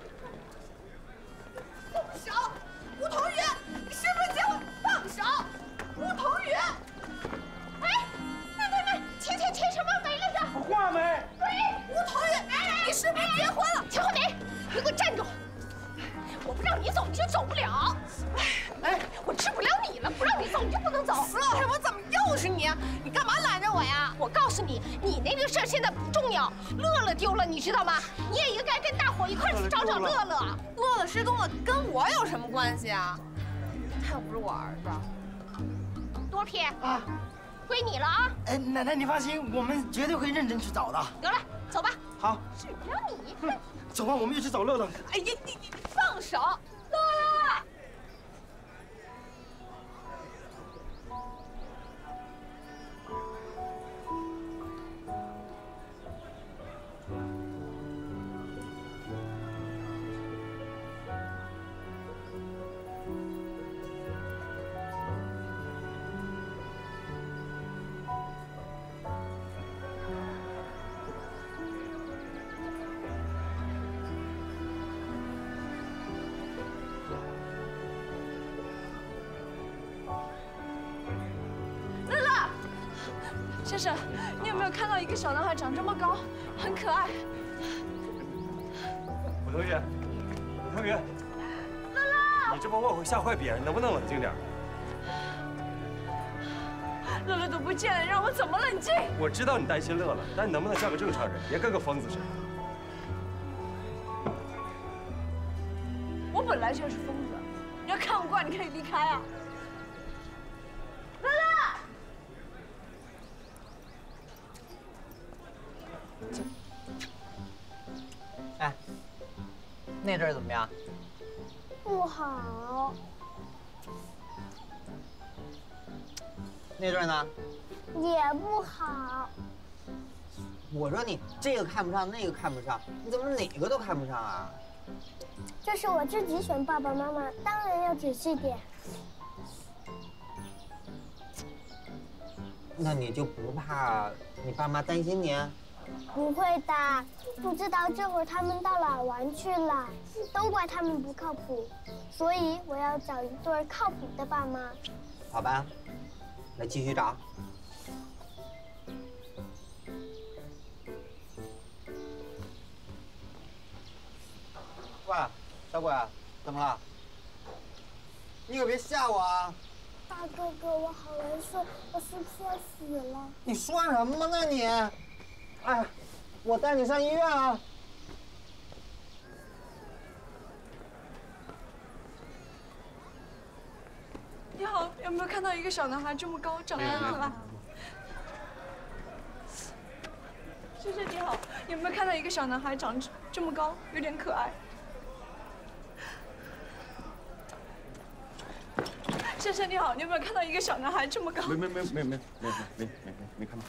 L: 放手，吴桐宇，你是不是结婚？放手，吴桐宇。哎，那，牵什么没了的？
D: 画眉。
L: 对，吴桐宇，哎。 站住！我不让你走，你就走不了。哎，我治不了你了，不让你走，你就不能走。乐乐，我怎么又是你？你干嘛拦着我呀？我告诉你，你那个事儿现在不重要，乐乐丢了，你知道吗？你也应该跟大伙一块去找找乐乐。乐乐失踪了，跟我有什么关系啊？他又不是我儿子。多皮啊，归你了啊！
D: 哎，奶奶你放心，我们绝对会认真去找的。
L: 得了，走吧。
D: 好，
L: 治不了你。
D: 走吧，我们一起去找乐乐。
L: 哎呀，你放手，乐乐。
O: 先生，你有没有看到一个小男孩长这么高，很可爱？
H: 我同学，我同学，
L: 乐乐，
H: 你这么问会吓坏别人，能不能冷静点？
O: 乐乐都不见了，让我怎么冷静？
H: 我知道你担心乐乐，但你能不能像个正常人，别跟个疯子似的？
O: 我本来就是疯子，你要看不惯，你可以离开啊。
L: 乐乐。
I: 哎，那阵儿怎么样？
J: 不好。
I: 那阵儿呢？
J: 也不好。
I: 我说你这个看不上，那个看不上，你怎么哪个都看不上啊？
J: 这是我自己选爸爸妈妈，当然要仔细点。
I: 那你就不怕你爸妈担心你？
J: 不会的，不知道这会儿他们到哪儿玩去了，都怪他们不靠谱，所以我要找一对靠谱的爸妈。
I: 好吧，那继续找。喂，小鬼，怎么了？你可别吓我啊！
J: 大哥哥，我好难受，我是不是要死了？
I: 你说什么呢你？哎，我带你上医院啊！
O: 你好，有没有看到一个小男孩这么高，长得很可爱？先生你好，有没有看到一个小男孩长这么高，有点可爱？先生你好，你有没有看到一个小男孩这么高？
H: 没看到。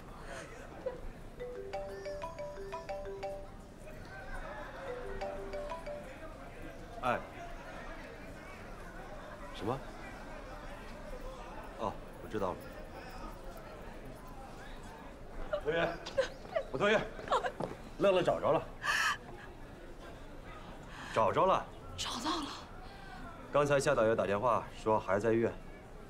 H: 哎，什么？哦，我知道了。同学，我同学，乐乐找着了，找着了，
O: 找到了。
H: 刚才夏导游打电话说孩子在医院。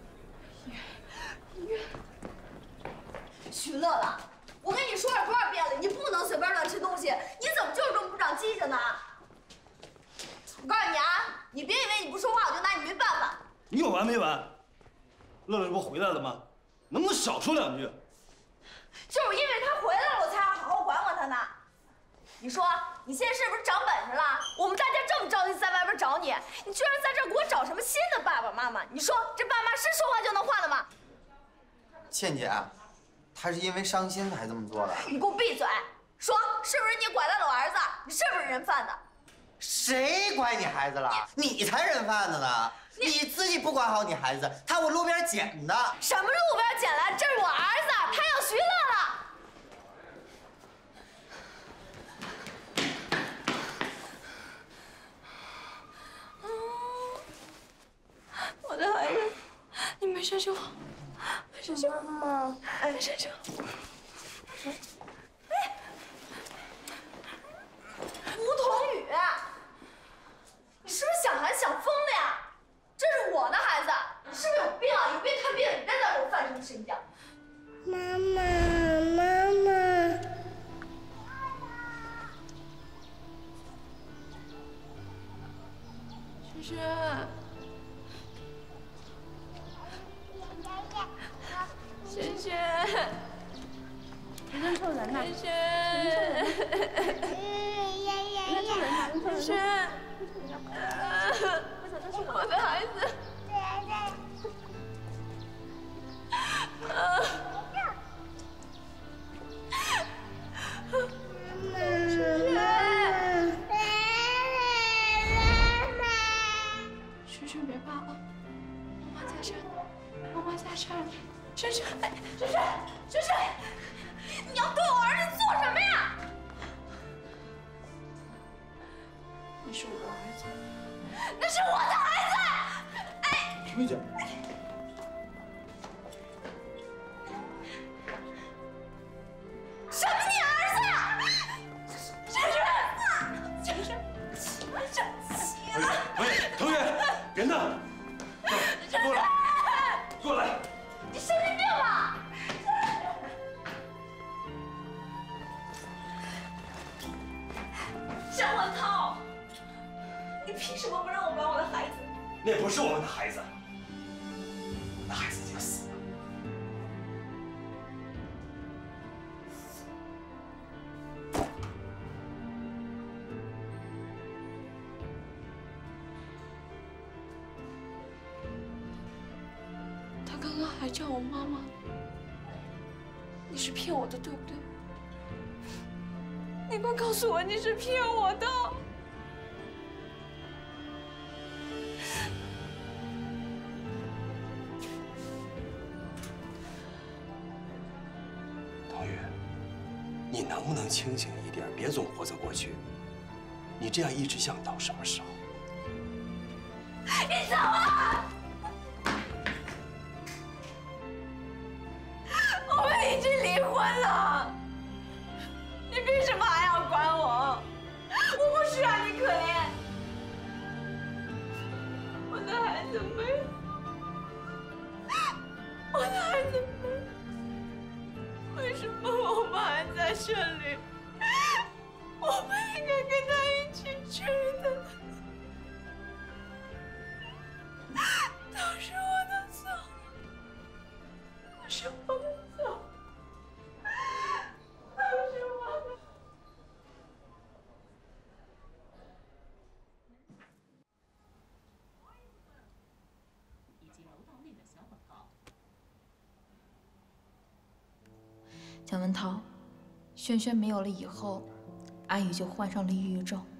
O: 医院。
B: 徐乐乐，我跟你说了多少遍了，你不能随便乱吃东西，你怎么就是这么不长记性呢？我告诉你啊，你别以为你不说话我就拿你没办法。
P: 你有完没完？乐乐这不回来了吗？能不能少说两句？
B: 就是因为他回来了，我才要好好管管他呢。你说你现在是不是长本事了？我们大家这么着急在外边找你，你居然在这儿给我找什么新的爸爸妈妈？你说这爸妈是说话就能换的吗？
I: 倩姐，他是因为伤心才这么做的。
B: 你给我闭嘴！说是不是你拐带了我儿子？你是不是人贩子？
I: 谁拐你孩子了？你才人贩子呢！你自己不管好你孩子，他我路边捡的。
B: 什么路边捡来？这是我儿子，他要徐乐乐。
O: 我的孩子，你没事就好，没事就好。
J: 妈妈，
O: 哎，没事就好。
B: 吴童宇，你是不是想孩子想疯了呀？这是我的孩子，你是不是有病啊？有病看病，你别在这给我犯什么神经。
J: 妈妈，妈妈。
O: 你是我的孩子，
B: 那是我的孩子。哎，
P: 婷玉姐，
B: 什么你儿子？这是
P: 哎，腾远，人呢？过来，过来！
B: 你神经病吧？张文涛，你凭什么不让我管我的孩子？
A: 那不是我们的孩子，我们的孩子已经死了。
O: 他刚刚还叫我妈妈，你是骗我的，对不对？你快告诉我，你是骗我的！
A: 唐宇，你能不能清醒一点，别总活在过去？你这样一直想到什么时候？
B: 你走啊！我们已经离婚了，你凭什么还要管我？我不需要你可怜。我的孩子没有，我的孩子没有，为什么我们还在这里？我们应该跟他一起去的。都是我的错，都是我的错，都是我的。蒋文涛，轩轩没有了以后，阿宇就患上了抑郁症。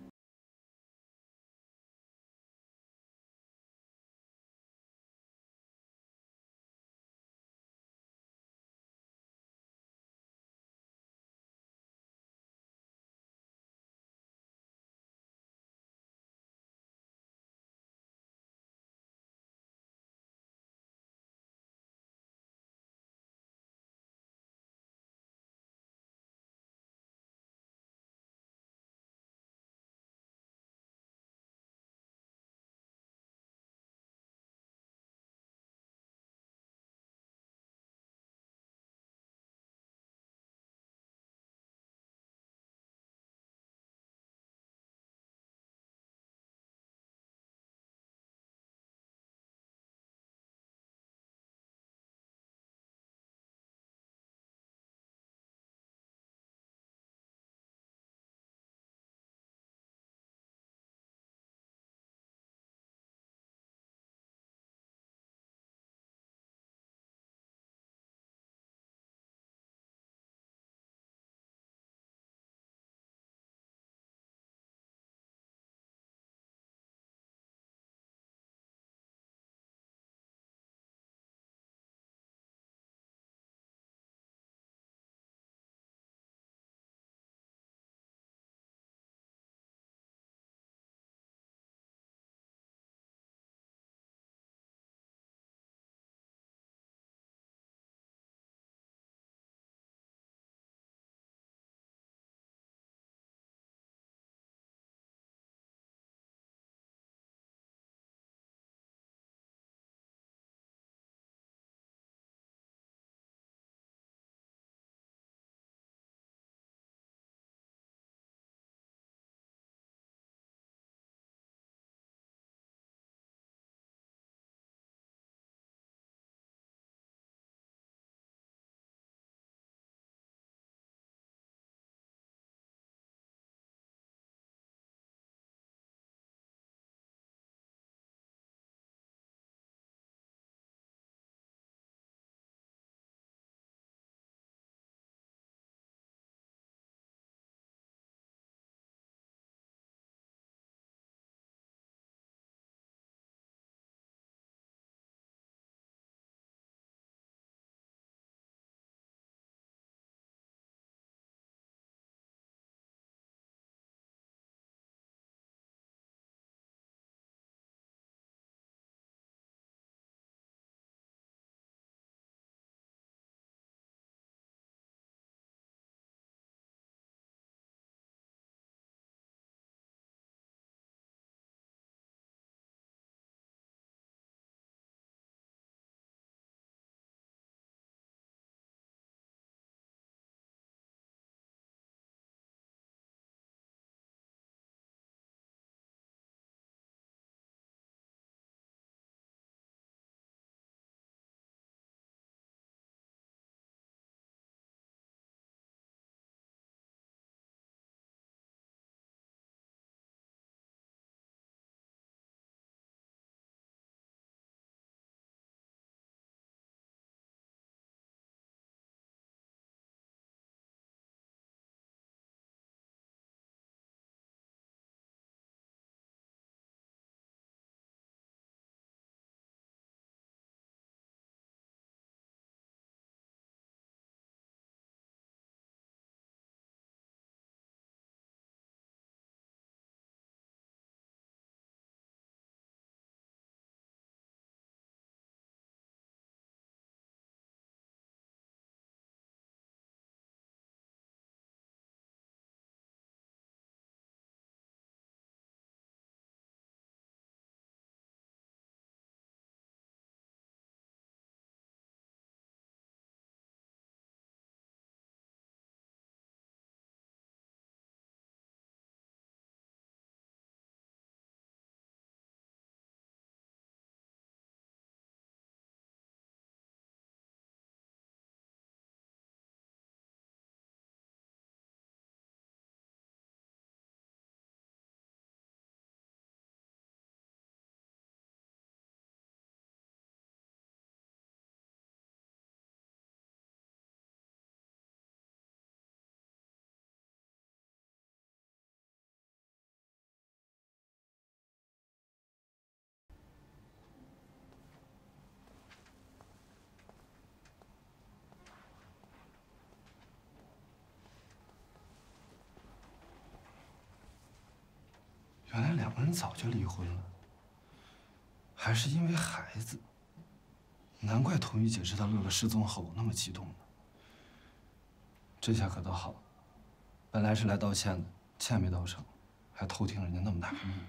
Q: 原来两个人早就离婚了，还是因为孩子。难怪童玉姐知道乐乐失踪后那么激动呢。这下可倒好，本来是来道歉的，歉没道成，还偷听人家那么大个秘密。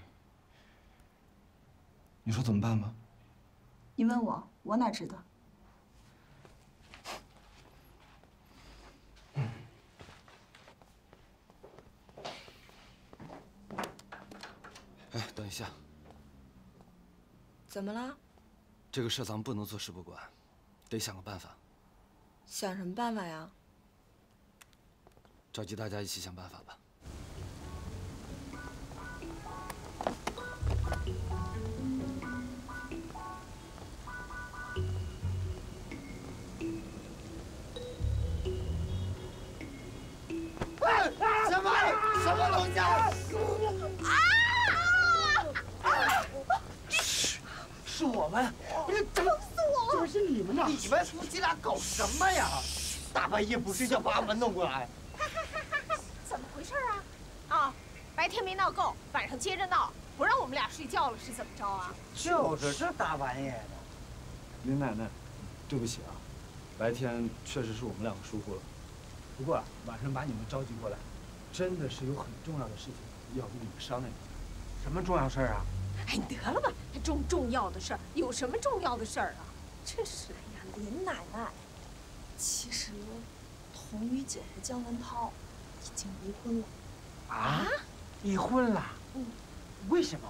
Q: 你说怎么办吧？
O: 你问我，我哪知道？
Q: 哎，等一下。
O: 怎么了？
Q: 这个事咱们不能坐视不管，得想个办法。
O: 想什么办法呀？
Q: 召集大家一起想办法吧。
K: 什么东西啊？
D: 是我们！
K: 整死我！
D: 怎么是你们呢？
K: 你们夫妻俩搞什么呀？大半夜不睡觉把我们弄过来。
L: 怎么回事啊？啊，白天没闹够，晚上接着闹，不让我们俩睡觉了，是怎么着啊？
K: 就是这大半夜的。
Q: 林奶奶，对不起啊，白天确实是我们两个疏忽了。不过啊，晚上把你们召集过来，真的是有很重要的事情要跟你们商量一下。
K: 什么重要事儿啊？
L: 哎，你得了吧，重要的事儿有什么重要的事儿啊？真是，
O: 哎呀，林奶奶，其实童玉姐和姜文涛已经离婚了。
K: 啊？离婚了？
O: 嗯。
K: 为什么？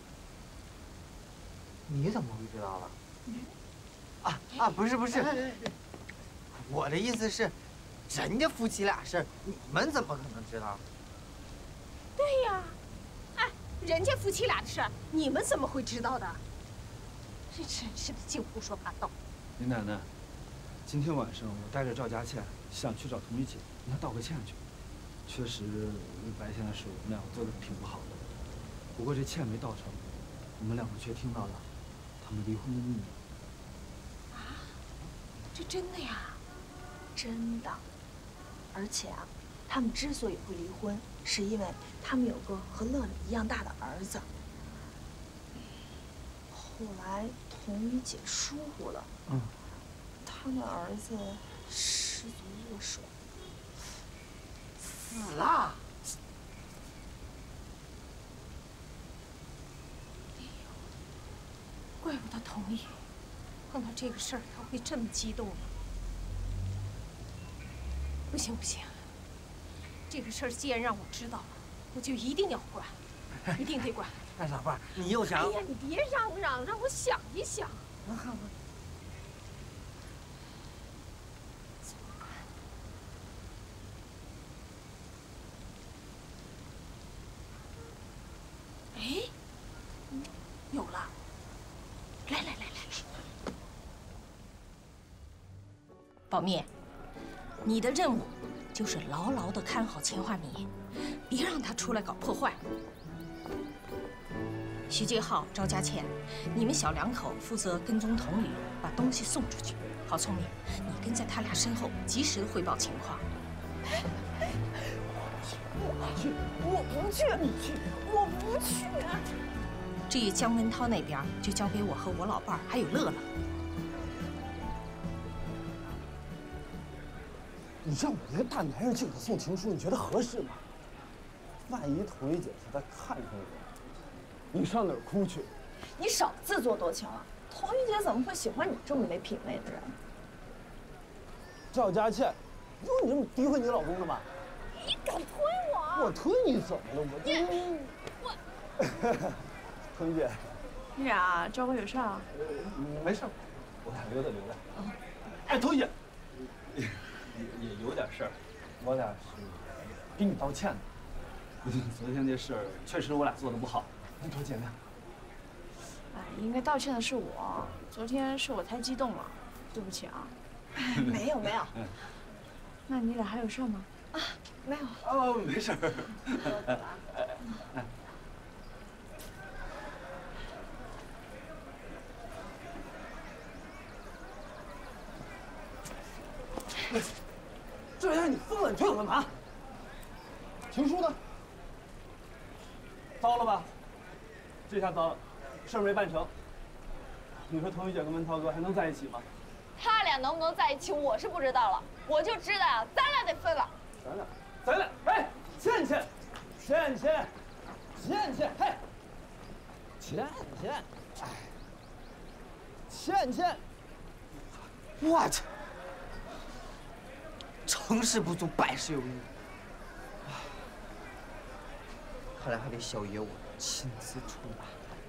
K: 你怎么会知道了？不是，我的意思是，人家夫妻俩事儿，你们怎么可能知道？
L: 对呀，哎，人家夫妻俩的事儿，你们怎么会知道的？这真是的，净胡说八道。
Q: 林奶奶，今天晚上我带着赵佳倩想去找童玉姐，跟她道个歉去。确实，白天的事我们俩做的挺不好的。不过这歉没道成，我们两个却听到了他们离婚的秘密。
L: 啊？这真的呀？
O: 真的。而且啊，他们之所以会离婚，是因为他们有个和乐乐一样大的儿子。后来童玉姐疏忽了，他们儿子失足落水，
K: 死了。
L: 怪不得童玉碰到这个事儿他会这么激动呢。不行，这个事儿既然让我知道了，我就一定要管，一定得管。
K: 哎，老伴儿，你又想？
L: 哎呀，你别嚷嚷，让我想一想。怎么办？哎，有了！来，宝蜜，你的任务就是牢牢地看好钱化米，别让他出来搞破坏。徐杰浩、赵佳倩，你们小两口负责跟踪童宇，把东西送出去。郝聪明，你跟在他俩身后，及时的汇报情况。
O: 我不去，你去，我不去。
L: 至于姜文涛那边，就交给我和我老伴儿还有乐乐。
D: 你让我一个大男人去给他送情书，你觉得合适吗？万一童玉姐实在看上你，你上哪儿哭去？
O: 你少自作多情啊！童玉姐怎么会喜欢你这么没品位的人？
D: 赵佳倩，有你这么诋毁你老公的吗？
L: 你敢推我？
D: 我推你怎么了？我童玉姐，
O: 你俩赵哥有事啊？
Q: 没事，我俩溜达溜达。哎，童玉姐，也有点事儿，我俩是给你道歉的。昨天这事儿确实我俩做的不好，你多见谅。
O: 哎，应该道歉的是我，昨天是我太激动了，对不起啊。没有。那你俩还有事吗？啊，没有。
Q: 哦，没事儿。
D: 赵佳倩，你疯了？你推我干嘛？情书呢？
Q: 糟了吧？
H: 这下糟了，事儿没办成。你说童玉姐跟文涛哥还能在一起吗？
B: 他俩能不能在一起，我是不知道了。我就知道呀，咱俩得分了。
H: 咱俩，哎，倩，嘿，倩，
K: 我去，成事不足败事有余。看来还得小爷我亲自出马。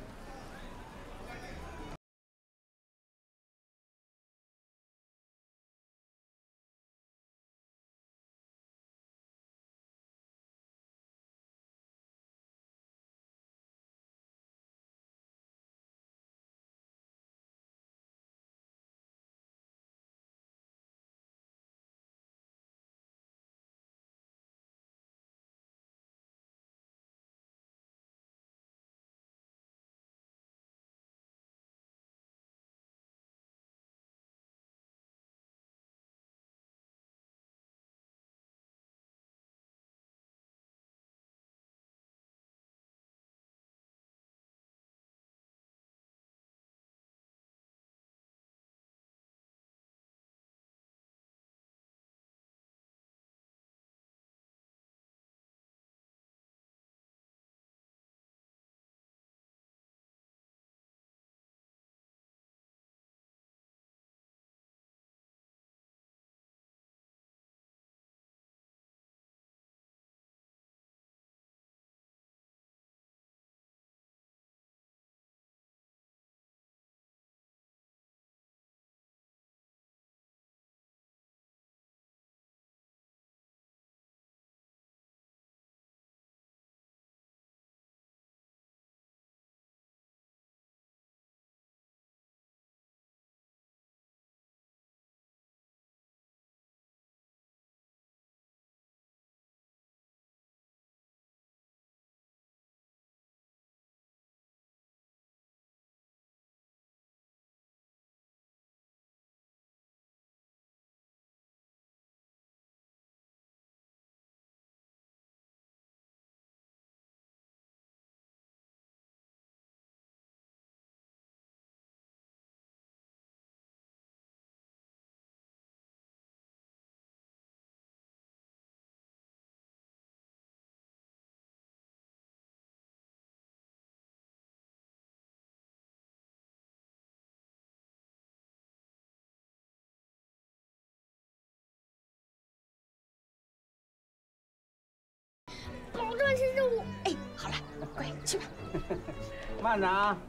J: 老赵先生，我
K: 哎，好了，乖，去吧。
R: 慢着啊。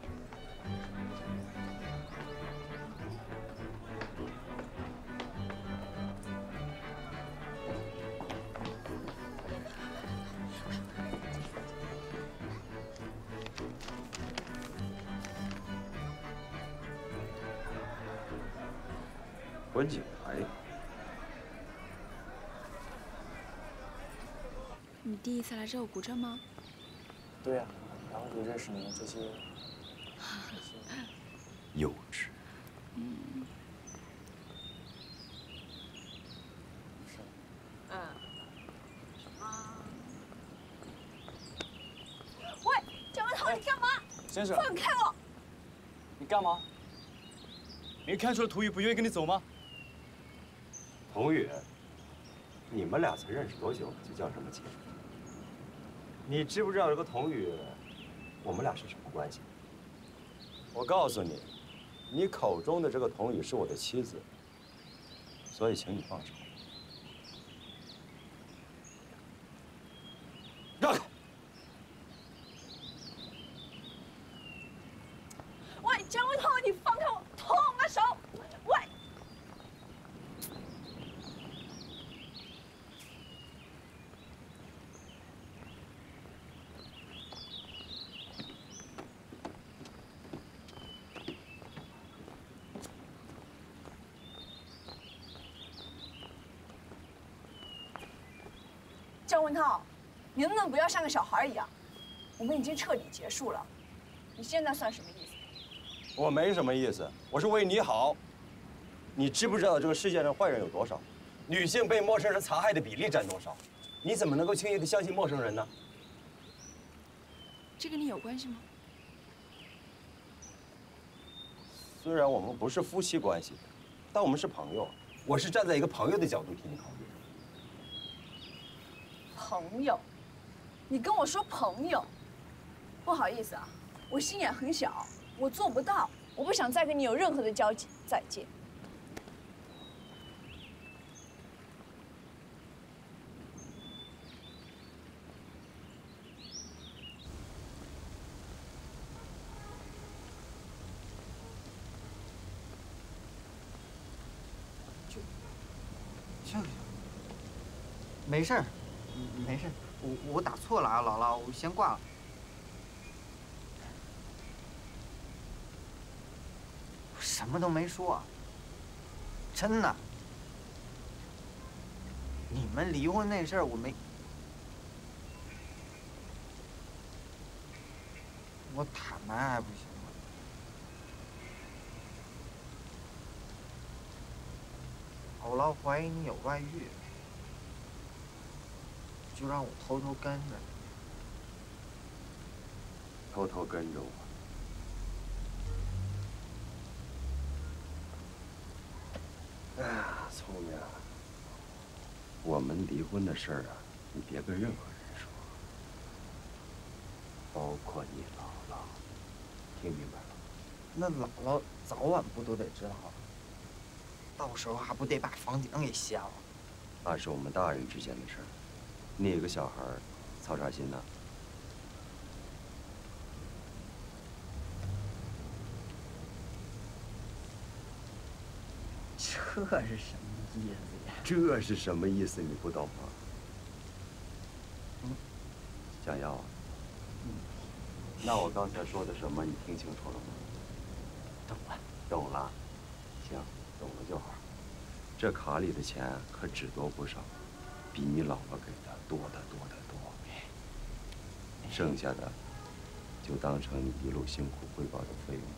E: 观景台。
O: 你第一次来这个古镇吗？
S: 对呀，然后就认识你们这些。
A: 幼稚。
O: 嗯。
B: 喂，姜文涛，你干嘛？
S: 先生，
B: 放开我！
S: 你干嘛？没看出来童宇不愿意跟你走吗？
A: 童宇，你们俩才认识多久就叫什么姐？你知不知道这个童宇，我们俩是什么关系？我告诉你，你口中的这个童宇是我的妻子，所以请你放手。让开！
B: 喂，姜文涛，你放开我，脱我的手！喂！姜文涛，你能不能不要像个小孩一样？我们已经彻底结束了，你现在算什么意思？
A: 我没什么意思，我是为你好。你知不知道这个世界上坏人有多少？女性被陌生人残害的比例占多少？你怎么能够轻易的相信陌生人呢？
O: 这跟你有关系吗？
E: 虽然我们不是夫妻关系，但我们是朋友。我是站在一个朋友的角度替你考虑。
O: 朋友，你跟我说朋友，不好意思啊，我心眼很小，我做不到，我不想再跟你有任何的交集。再见。
K: 这个没事儿，没事儿，我打错了啊，姥姥，我先挂了。我什么都没说，真的。你们离婚那事儿我没，我坦白还不行吗？姥姥怀疑你有外遇，就让我偷偷跟着你。
E: 偷偷跟着我。哎呀，聪明，我们离婚的事儿啊，你别跟任何人说，包括你姥姥，听明白了？
K: 那姥姥早晚不都得知道啊？到时候还不得把房顶给掀了？
E: 那是我们大人之间的事儿，你一个小孩儿，操啥心呢？
K: 这是什么意思呀？
E: 这是什么意思？你不懂吗？想要啊？那我刚才说的什么，你听清楚了吗？
K: 懂了。懂了。
E: 行，懂了就好。这卡里的钱可只多不少，比你姥姥给的多得多得多。剩下的就当成你一路辛苦汇报的费用。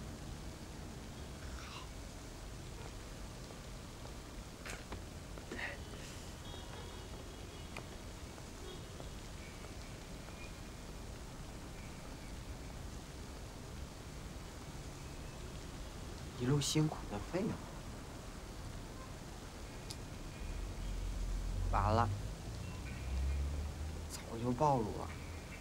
K: 一路辛苦的费用，完了，早就暴露了。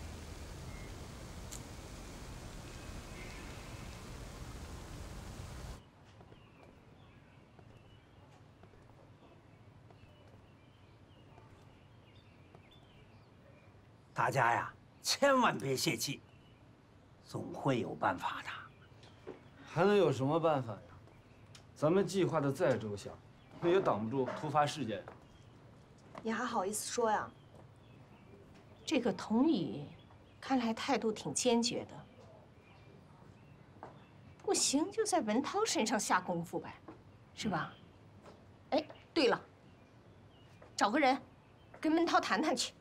R: 大家呀，千万别泄气，总会有办法的。
Q: 还能有什么办法呀？咱们计划的再周详，那也挡不住突发事件。
L: 你还好意思说呀？这个童宇，看来态度挺坚决的。不行，就在文涛身上下功夫呗，是吧？哎，对了，找个人，跟文涛谈谈去。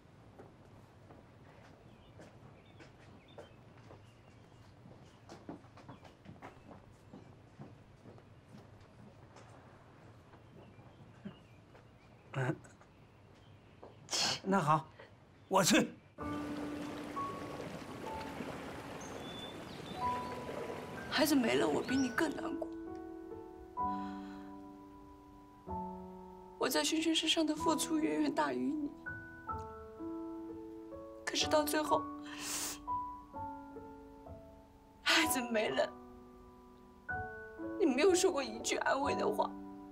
R: 那好，我去。
O: 孩子没了，我比你更难过。我在轩轩身上的付出远远大于你，可是到最后，孩子没了，你没有说过一句安慰的话。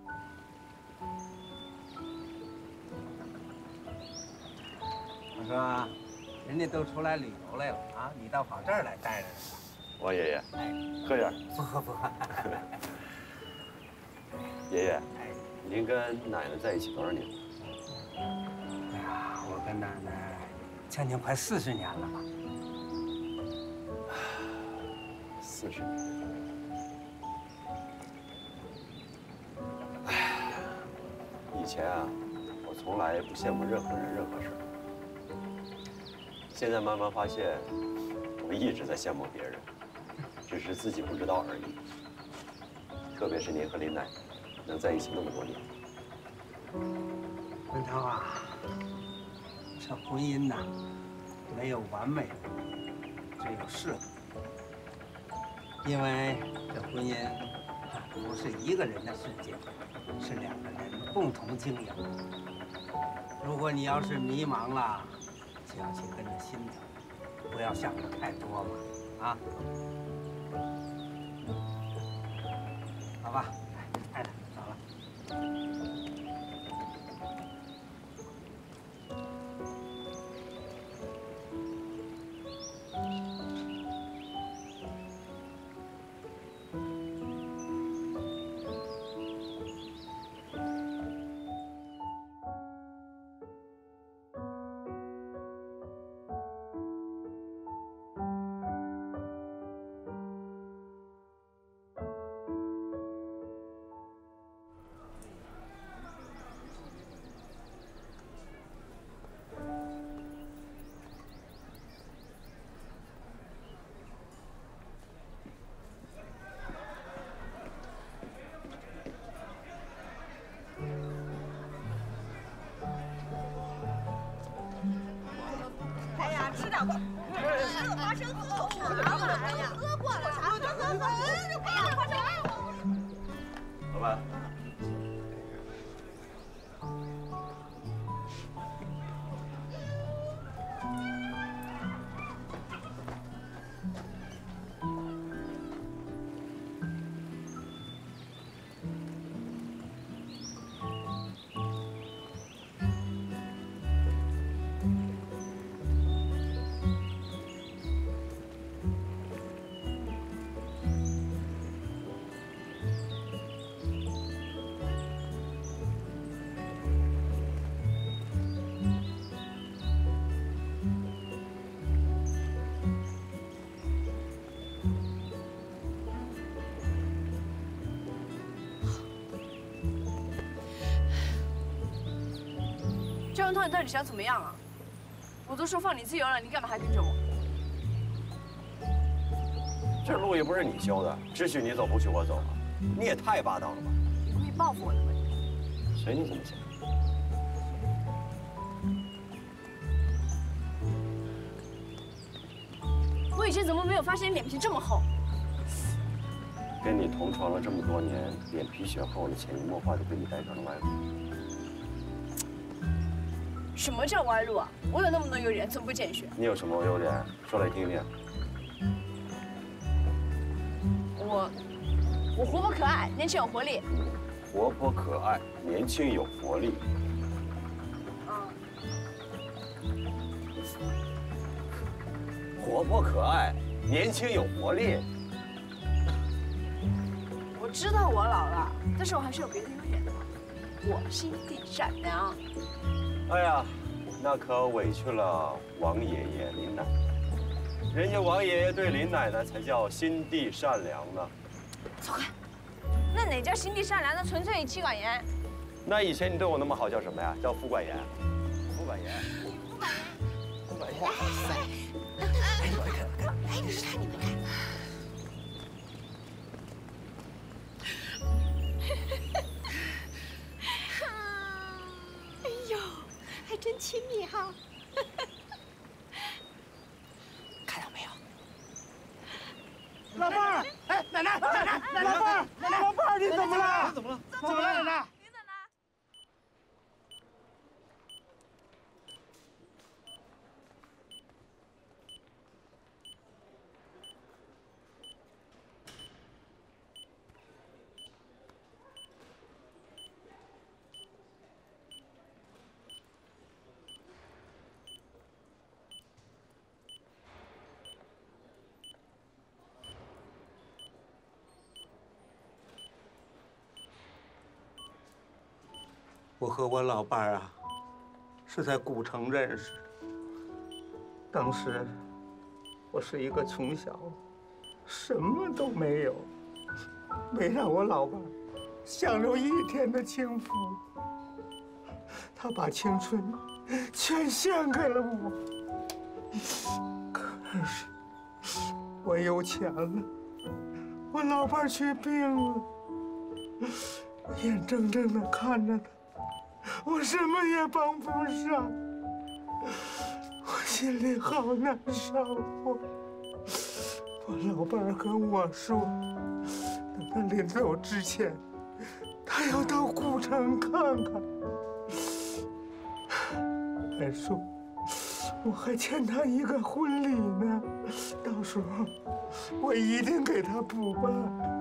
R: 我说，人家都出来旅游来了啊，你倒跑这儿来待着呢。
E: 王爷爷，
R: 哎，
E: 喝点。
R: 不喝不喝。
E: 爷爷，您跟奶奶在一起多少年了？
R: 哎呀，我跟奶奶将近快40年了吧。
E: 40年。哎，以前啊，我从来不羡慕任何人、任何事儿。现在慢慢发现，我一直在羡慕别人，只是自己不知道而已。特别是您和林奶奶能在一起那么多年。
R: 文涛啊，这婚姻呐，没有完美的，只有适合。因为这婚姻不是一个人的世界，是两个人共同经营。如果你要是迷茫了，就要去跟着心走，不要想的太多嘛，啊？好吧，太太走了。
L: 吃点吧，还有花生喝茶了，哎呀，喝过了，喝，哎呀，花生。
E: 老板。
O: 张文涛，你到底想怎么样啊？我都说放你自由了，你干嘛还跟着我？
A: 这路又不是你修的，只许你走，不许我走啊！你也太霸道了吧！
O: 你故意报复我的吗？
A: 随你怎么想。
O: 我以前怎么没有发现你脸皮这么厚？
A: 跟你同床了这么多年，脸皮学厚了，潜移默化就被你带上了歪路。
O: 什么叫歪路啊？我有那么多优点，怎么不见血？
A: 你有什么优点？说来听听。
O: 我活泼可爱，年轻有活力。
A: 活泼可爱，年轻有活力。活泼可爱，年轻有活力。
O: 我知道我老了，但是我还是有别的优点的。我心地善良。
A: 哎呀，那可委屈了王爷爷、林奶奶。人家王爷爷对林奶奶才叫心地善良呢。
O: 走开！那哪叫心地善良？那纯粹妻管严。
A: 那以前你对我那么好，叫什么呀？叫夫管严。夫管严。夫管严。哇塞！哎，你们看，哎，你看，你们看。
L: 哎呦，还真亲密哈！
K: 看到没有？老伴儿，哎，奶奶，奶奶，老伴儿，老伴儿，你怎么了？怎么了？怎么了，奶奶？
R: 我和我老伴儿啊，是在古城认识。当时我是一个穷小子，什么都没有，没让我老伴儿享受一天的幸福。他把青春全献给了我。可是我有钱了，我老伴儿却病了，我眼睁睁地看着他。我什么也帮不上，我心里好难受。我老伴儿跟我说，等他临走之前，他要到古城看看。还说，我还欠他一个婚礼呢，到时候我一定给他补办。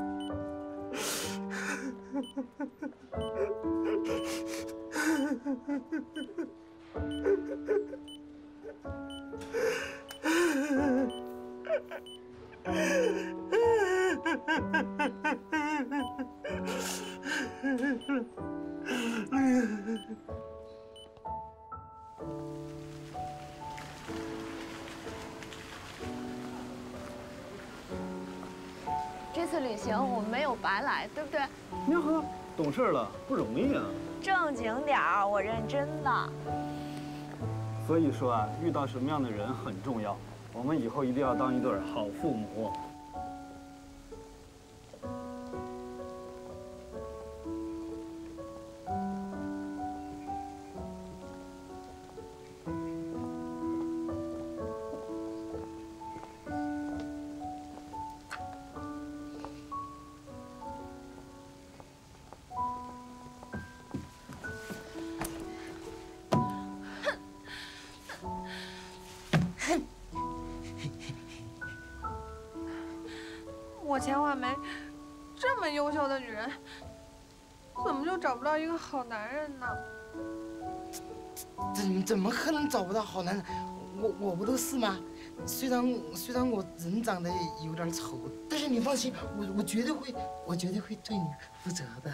O: 这次旅行我们没有白来，对不对？
P: 呀呵，懂事了，不容易啊。
O: 正经点儿，我认真的。
P: 所以说啊，遇到什么样的人很重要。我们以后一定要当一对好父母。
G: 我钱婉梅这么优秀的女人，怎么就找不到一个好男人呢？
T: 怎么可能找不到好男人？我不都是吗？虽然我人长得有点丑，但是你放心，我绝对会对你负责的。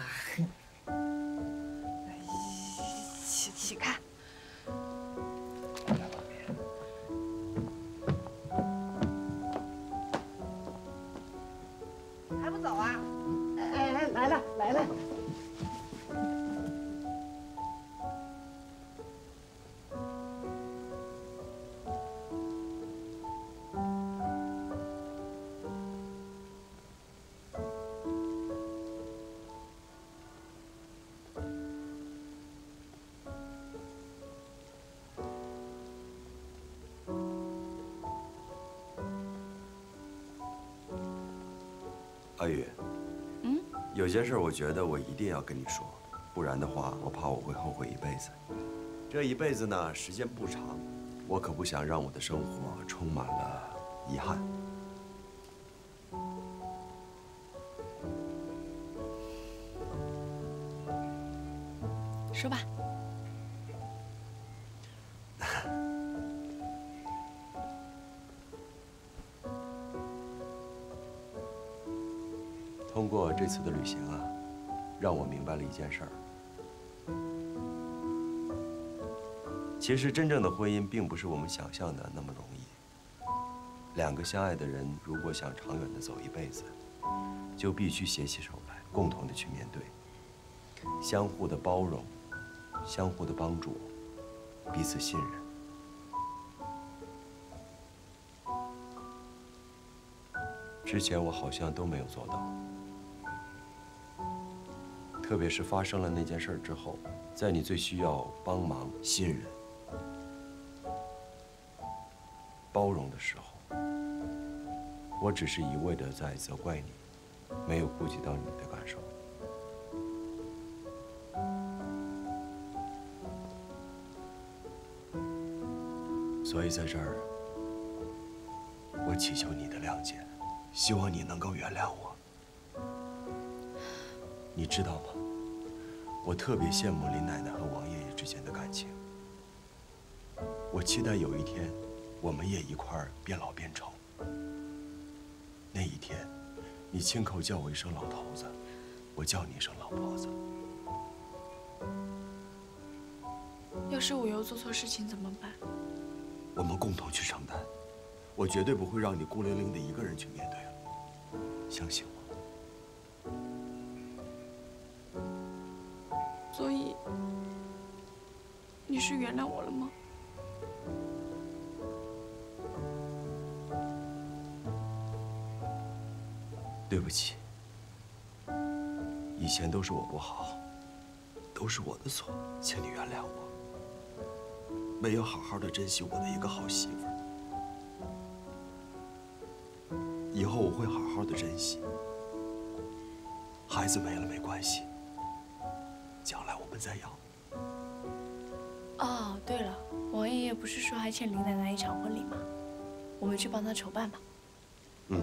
G: 起开！还不走啊？
D: 哎，来了。
A: 阿宇，有件事我觉得我一定要跟你说，不然的话，我怕我会后悔一辈子。这一辈子呢，时间不长，我可不想让我的生活充满了遗憾。
O: 说吧。
A: 通过这次的旅行啊，让我明白了一件事儿。其实真正的婚姻并不是我们想象的那么容易。两个相爱的人，如果想长远的走一辈子，就必须携起手来，共同的去面对，相互的包容，相互的帮助，彼此信任。之前我好像都没有做到。特别是发生了那件事之后，在你最需要帮忙、信任、包容的时候，我只是一味的在责怪你，没有顾及到你的感受。所以在这儿，我祈求你的谅解，希望你能够原谅我。你知道吗？我特别羡慕林奶奶和王爷爷之间的感情。我期待有一天，我们也一块儿变老变丑。那一天，你亲口叫我一声老头子，我叫你一声老婆子。
O: 要是我又做错事情怎么办？
A: 我们共同去承担。我绝对不会让你孤零零的一个人去面对了，相信我。
O: 所以，你是原谅我了吗？
A: 对不起，以前都是我不好，都是我的错，请你原谅我，没有好好的珍惜我的一个好媳妇儿。以后我会好好的珍惜。 孩子没了没关系，将来我们再要。
O: 哦，对了，王爷爷不是说还欠林奶奶一场婚礼吗？我们去帮她筹办吧。
A: 嗯。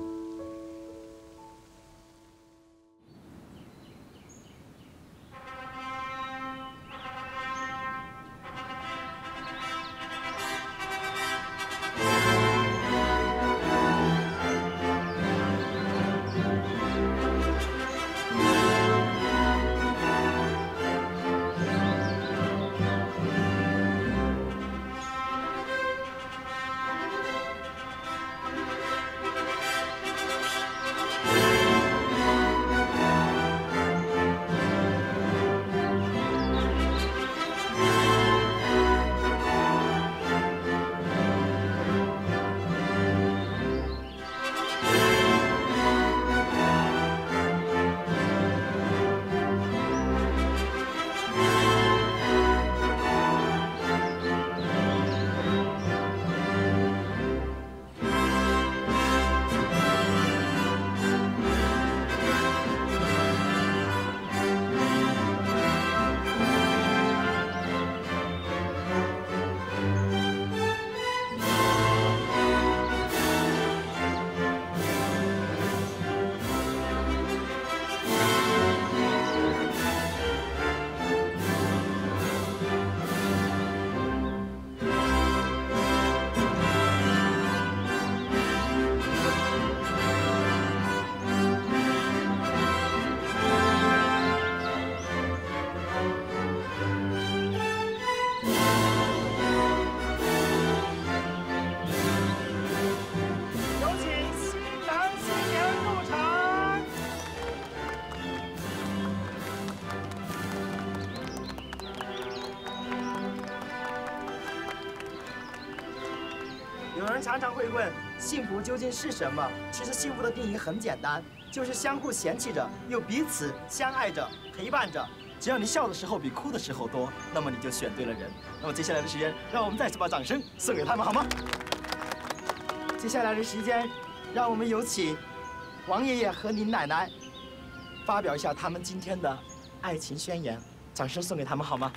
D: 有人常常会问，幸福究竟是什么？其实幸福的定义很简单，就是相互嫌弃着，又彼此相爱着，陪伴着。只要你笑的时候比哭的时候多，那么你就选对了人。那么接下来的时间，让我们再次把掌声送给他们，好吗？接下来的时间，让我们有请王爷爷和林奶奶发表一下他们今天的爱情宣言，掌声送给他们，好吗？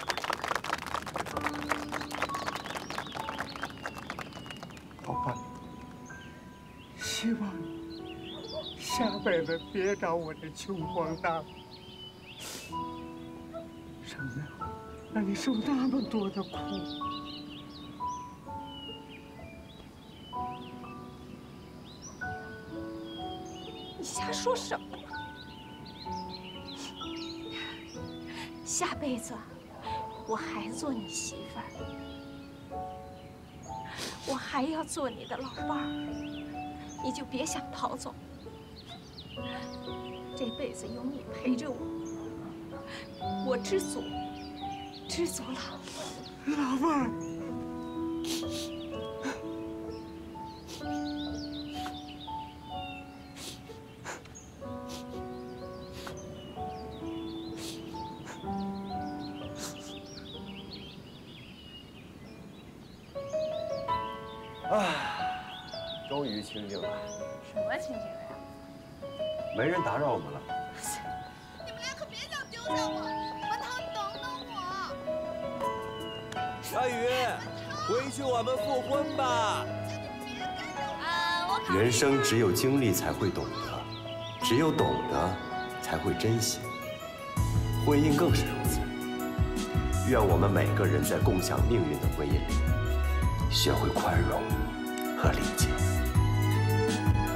R: 老伴，希望下辈子别找我这穷光蛋，省得让你受那么多的苦。
L: 你瞎说什么？下辈子我还做你媳妇儿。我还要做你的老伴儿，你就别想逃走。这辈子有你陪着我，我知足，知足了。
R: 老伴儿，
E: 终于清静了。
O: 什么清静了呀？
E: 没人打扰我们了。
L: 你们俩可别想丢下我，文涛，等等我。
U: 阿宇，回去我们复婚吧。
A: 人生只有经历才会懂得，只有懂得才会珍惜。婚姻更是如此。愿我们每个人在共享命运的婚姻里，学会宽容和理解。